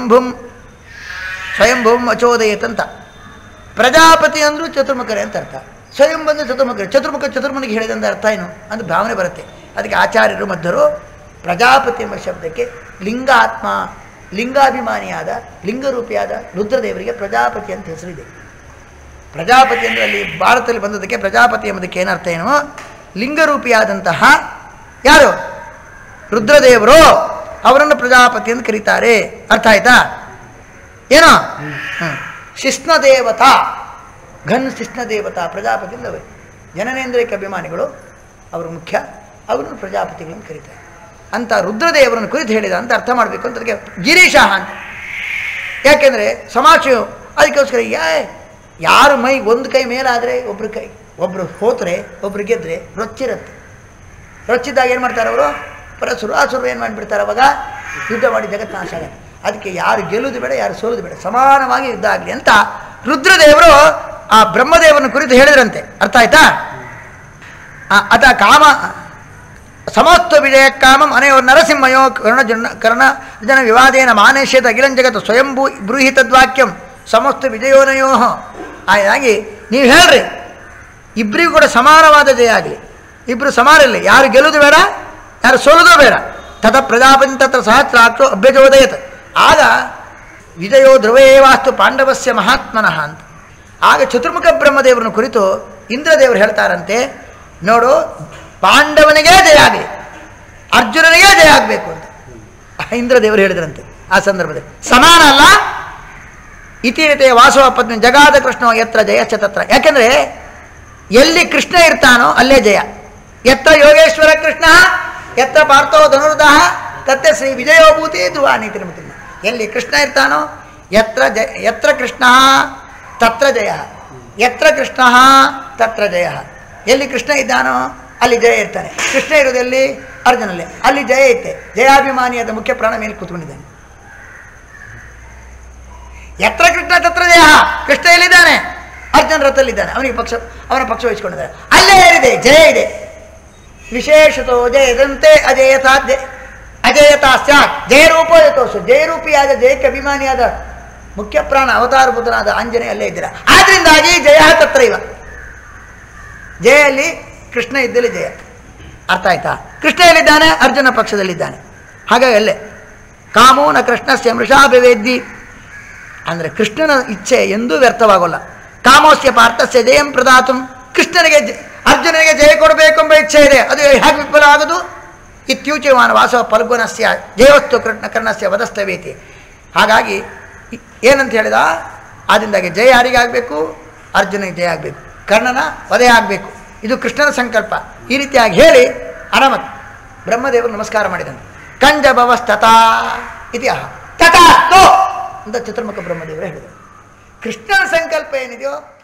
ಸ್ವಯಂಭುಂ ಅಚೋದಯತ್ ಅಂತ. ಪ್ರಜಾಪತಿ ಅಂದರೂ ಚತುರ್ಮುಖರೇ ಅಂತ ಅರ್ಥ, ಸ್ವಯಂ ಬಂದು ಚತುರ್ಮುಖನಿಗೆ ಹೇಳಿದಂಥ ಅರ್ಥ ಏನು ಅಂತ ಭಾವನೆ ಬರುತ್ತೆ. ಅದಕ್ಕೆ ಆಚಾರ್ಯರು ಮಧ್ಯರು ಪ್ರಜಾಪತಿ ಎಂಬ ಶಬ್ದಕ್ಕೆ ಲಿಂಗಾತ್ಮ, ಲಿಂಗಾಭಿಮಾನಿಯಾದ ಲಿಂಗರೂಪಿಯಾದ ರುದ್ರದೇವರಿಗೆ ಪ್ರಜಾಪತಿ ಅಂತ ಹೆಸರಿದೆ. ಪ್ರಜಾಪತಿ ಅಂದರೆ ಅಲ್ಲಿ ಭಾರತದಲ್ಲಿ ಬಂದದಕ್ಕೆ ಪ್ರಜಾಪತಿ ಎಂಬುದಕ್ಕೆ ಏನರ್ಥ ಏನು? ಲಿಂಗರೂಪಿಯಾದಂತಹ ಯಾರು ರುದ್ರದೇವರು, ಅವರನ್ನು ಪ್ರಜಾಪತಿ ಅಂತ ಕರೀತಾರೆ. ಅರ್ಥ ಆಯ್ತಾ? ಏನೋ ಶಿಷ್ಣ ದೇವತಾ, ಘನ್ ಶಿಷ್ಣ ದೇವತಾ ಪ್ರಜಾಪತಿ ಅಂದವೇ ಜನನೇಂದ್ರಿಕ ಅಭಿಮಾನಿಗಳು ಅವರು ಮುಖ್ಯ, ಅವರನ್ನು ಪ್ರಜಾಪತಿಗಳನ್ನು ಕರೀತಾರೆ ಅಂತ ರುದ್ರದೇವರನ್ನು ಕುರಿತು ಹೇಳಿದ ಅಂತ ಅರ್ಥ ಮಾಡಬೇಕು ಅಂತ ಅದಕ್ಕೆ ಗಿರೀಶ ಅಂತ. ಯಾಕೆಂದರೆ ಸಮಾಜ ಅದಕ್ಕೋಸ್ಕರ ಯಾರು ಮೈ ಒಂದು ಕೈ ಮೇಲಾದರೆ ಒಬ್ಬರು ಹೋದರೆ ಒಬ್ರು ಗೆದ್ದರೆ ರೊಚ್ಚಿರುತ್ತೆ. ರೊಚ್ಚಿದ್ದಾಗ ಏನು ಮಾಡ್ತಾರೆ ಅವರು? ಸುರಾಸುರು ಏನು ಮಾಡಿಬಿಡ್ತಾರೆ, ಅವಾಗ ಯುದ್ಧ ಮಾಡಿ ಜಗತ್ತು ನಾಶ ಆಗುತ್ತೆ. ಅದಕ್ಕೆ ಯಾರು ಗೆಲ್ಲುವುದು ಬೇಡ, ಯಾರು ಸೋಲುವುದು ಬೇಡ, ಸಮಾನವಾಗಿ ಯುದ್ಧ ಆಗಲಿ ಅಂತ ರುದ್ರದೇವರು ಆ ಬ್ರಹ್ಮದೇವರನ್ನು ಕುರಿತು ಹೇಳಿದ್ರಂತೆ. ಅರ್ಥ ಆಯ್ತಾ? ಅತ ಕಾಮ ಸಮಸ್ತ ವಿಜಯ ಕಾಮಂ ಅನೆಯೋ ನರಸಿಂಹಯೋ ಕರ್ಣ ಜನ ವಿವಾದೇನ ಮಾನೇಶ್ಯದ ಅಖಿಲಂ ಜಗತ್ತು ಸ್ವಯಂ ಬ್ರೂಹಿತದ್ವಾಕ್ಯಂ ಸಮಸ್ತ ವಿಜಯೋನಯೋ. ಹಾಗಾಗಿ ನೀವು ಹೇಳ್ರಿ ಇಬ್ಬರಿಗೂ ಕೂಡ ಸಮಾನವಾದ ಜಯ ಆಗಲಿ, ಇಬ್ಬರು ಸಮಾನ ಇಲ್ಲ, ಯಾರು ಗೆಲ್ಲುವುದು ಬೇಡ, ಯಾರು ಸೋಲುವುದು ಬೇಡ. ತಥ ಪ್ರಜಾಪತಿ ತತ್ರ ಸಹಸ್ರಾಕ್ಷೋ ಅಭ್ಯಜೋದಯತ್. ಆಗ ವಿಜಯೋ ಧ್ರುವೇ ವಾಸ್ತು ಪಾಂಡವಸ್ಯ ಮಹಾತ್ಮನಃ ಅಂತ. ಆಗ ಚತುರ್ಮುಖ ಬ್ರಹ್ಮದೇವರನ್ನು ಕುರಿತು ಇಂದ್ರದೇವರು ಹೇಳ್ತಾರಂತೆ, ನೋಡು ಪಾಂಡವನಿಗೇ ಜಯ ಆಗಲಿ, ಅರ್ಜುನನಿಗೇ ಜಯ ಆಗಬೇಕು ಅಂತ ಇಂದ್ರದೇವರು ಹೇಳಿದ್ರಂತೆ. ಆ ಸಂದರ್ಭದಲ್ಲಿ ಸಮಾನ ಅಲ್ಲ. ಇತಿರಿತೆ ವಾಸವ ಪತ್ನಿ ಜಗಾದ ಕೃಷ್ಣ ಯತ್ರ ಜಯಶ್ಚ ತತ್ರ. ಯಾಕೆಂದರೆ ಎಲ್ಲಿ ಕೃಷ್ಣ ಇರ್ತಾನೋ ಅಲ್ಲೇ ಜಯ. ಯತ್ರ ಯೋಗೇಶ್ವರ ಕೃಷ್ಣ ಯತ್ರ ಪಾರ್ಥೋ ಧನುರ್ಧಃ ತತ್ರ ಶ್ರೀ ವಿಜಯೋಭೂತಿ ಧ್ರುವ ನೀತಿರ್ಮತಿ. ಎಲ್ಲಿ ಕೃಷ್ಣ ಇರ್ತಾನೋ ಯತ್ರ ಕೃಷ್ಣ ತತ್ರ ಜಯ, ಯತ್ರ ಕೃಷ್ಣ ತತ್ರ ಜಯ. ಎಲ್ಲಿ ಕೃಷ್ಣ ಇದ್ದಾನೋ ಅಲ್ಲಿ ಜಯ ಇರ್ತಾನೆ. ಕೃಷ್ಣ ಇರೋದೆಲ್ಲಿ? ಅರ್ಜುನಲ್ಲಿ. ಅಲ್ಲಿ ಜಯ ಐತೆ. ಜಯಾಭಿಮಾನಿಯಾದ ಮುಖ್ಯ ಪ್ರಾಣ ಮೇಲೆ ಕೂತ್ಕೊಂಡಿದ್ದಾನೆ. ಯತ್ರ ಕೃಷ್ಣ ತತ್ರ ಜಯ. ಕೃಷ್ಣ ಎಲ್ಲಿದ್ದಾನೆ? ಅರ್ಜುನ ರಥಲ್ಲಿದ್ದಾನೆ. ಅವನ ಪಕ್ಷ ವಹಿಸಿಕೊಂಡಿದ್ದಾನೆ. ಅಲ್ಲೇ ಏನಿದೆ? ಜಯ ಇದೆ. ವಿಶೇಷತೋ ಜಯದಂತೆ ಅಜಯತಾ ಸ್ಯಾತ್ ಜಯರೂಪೋಯತೋಸು. ಜಯರೂಪಿಯಾದ ಜಯಕ್ಕೆ ಅಭಿಮಾನಿಯಾದ ಮುಖ್ಯ ಪ್ರಾಣ ಅವತಾರಭೂತನಾದ ಆಂಜನೇಯ ಅಲ್ಲೇ ಇದ್ದೀರ. ಆದ್ರಿಂದಾಗಿ ಜಯ ತತ್ರ ಇವ. ಜಯಲ್ಲಿ ಕೃಷ್ಣ ಇದ್ದಲ್ಲಿ ಜಯ. ಅರ್ಥ ಆಯ್ತಾ? ಕೃಷ್ಣ ಎಲ್ಲಿದ್ದಾನೆ? ಅರ್ಜುನ ಪಕ್ಷದಲ್ಲಿದ್ದಾನೆ. ಹಾಗಾಗಿ ಅಲ್ಲೇ ಕಾಮೋ ನ ಕೃಷ್ಣಸ್ಯ ಮೃಷಾಭಿವೇದ್ದಿ ಅಂದರೆ ಕೃಷ್ಣನ ಇಚ್ಛೆ ಎಂದೂ ವ್ಯರ್ಥವಾಗೋಲ್ಲ. ಕಾಮೋಸ್ಯ ಪಾರ್ಥಸ್ಯ ಜಯಂ ಪ್ರದಾತು. ಕೃಷ್ಣನಿಗೆ ಅರ್ಜುನನಿಗೆ ಜಯ ಕೊಡಬೇಕೆಂಬ ಇಚ್ಛೆ ಇದೆ, ಅದು ಹೇಗೆ ವಿಫಲ ಆಗೋದು? ಇತ್ಯೂಚ್ಯಮಾನ ವಾಸವ ಫಲ್ಗುಣಸ್ಯ ಜಯವಸ್ತು ಕರ್ಣಸ್ಯ ವಧಸ್ತವೇತಿ. ಹಾಗಾಗಿ ಏನಂತ ಹೇಳಿದ? ಆದ್ದರಿಂದಾಗಿ ಜಯ ಯಾರಿಗೆ ಆಗಬೇಕು? ಅರ್ಜುನಿಗೆ ಜಯ ಆಗಬೇಕು, ಕರ್ಣನ ವಧೆ ಆಗಬೇಕು. ಇದು ಕೃಷ್ಣನ ಸಂಕಲ್ಪ. ಈ ರೀತಿಯಾಗಿ ಹೇಳಿ ಅನಮತ್ ಬ್ರಹ್ಮದೇವರು ನಮಸ್ಕಾರ ಮಾಡಿದನು. ಕಂಜ ಭವಸ್ತತಾ ಇತಿಹಾಸ ತಥಾಸ್ತು ಅಂತ ಚತುರ್ಮುಖ ಬ್ರಹ್ಮದೇವರು ಹೇಳಿದರು. ಕೃಷ್ಣನ ಸಂಕಲ್ಪ ಏನಿದೆಯೋ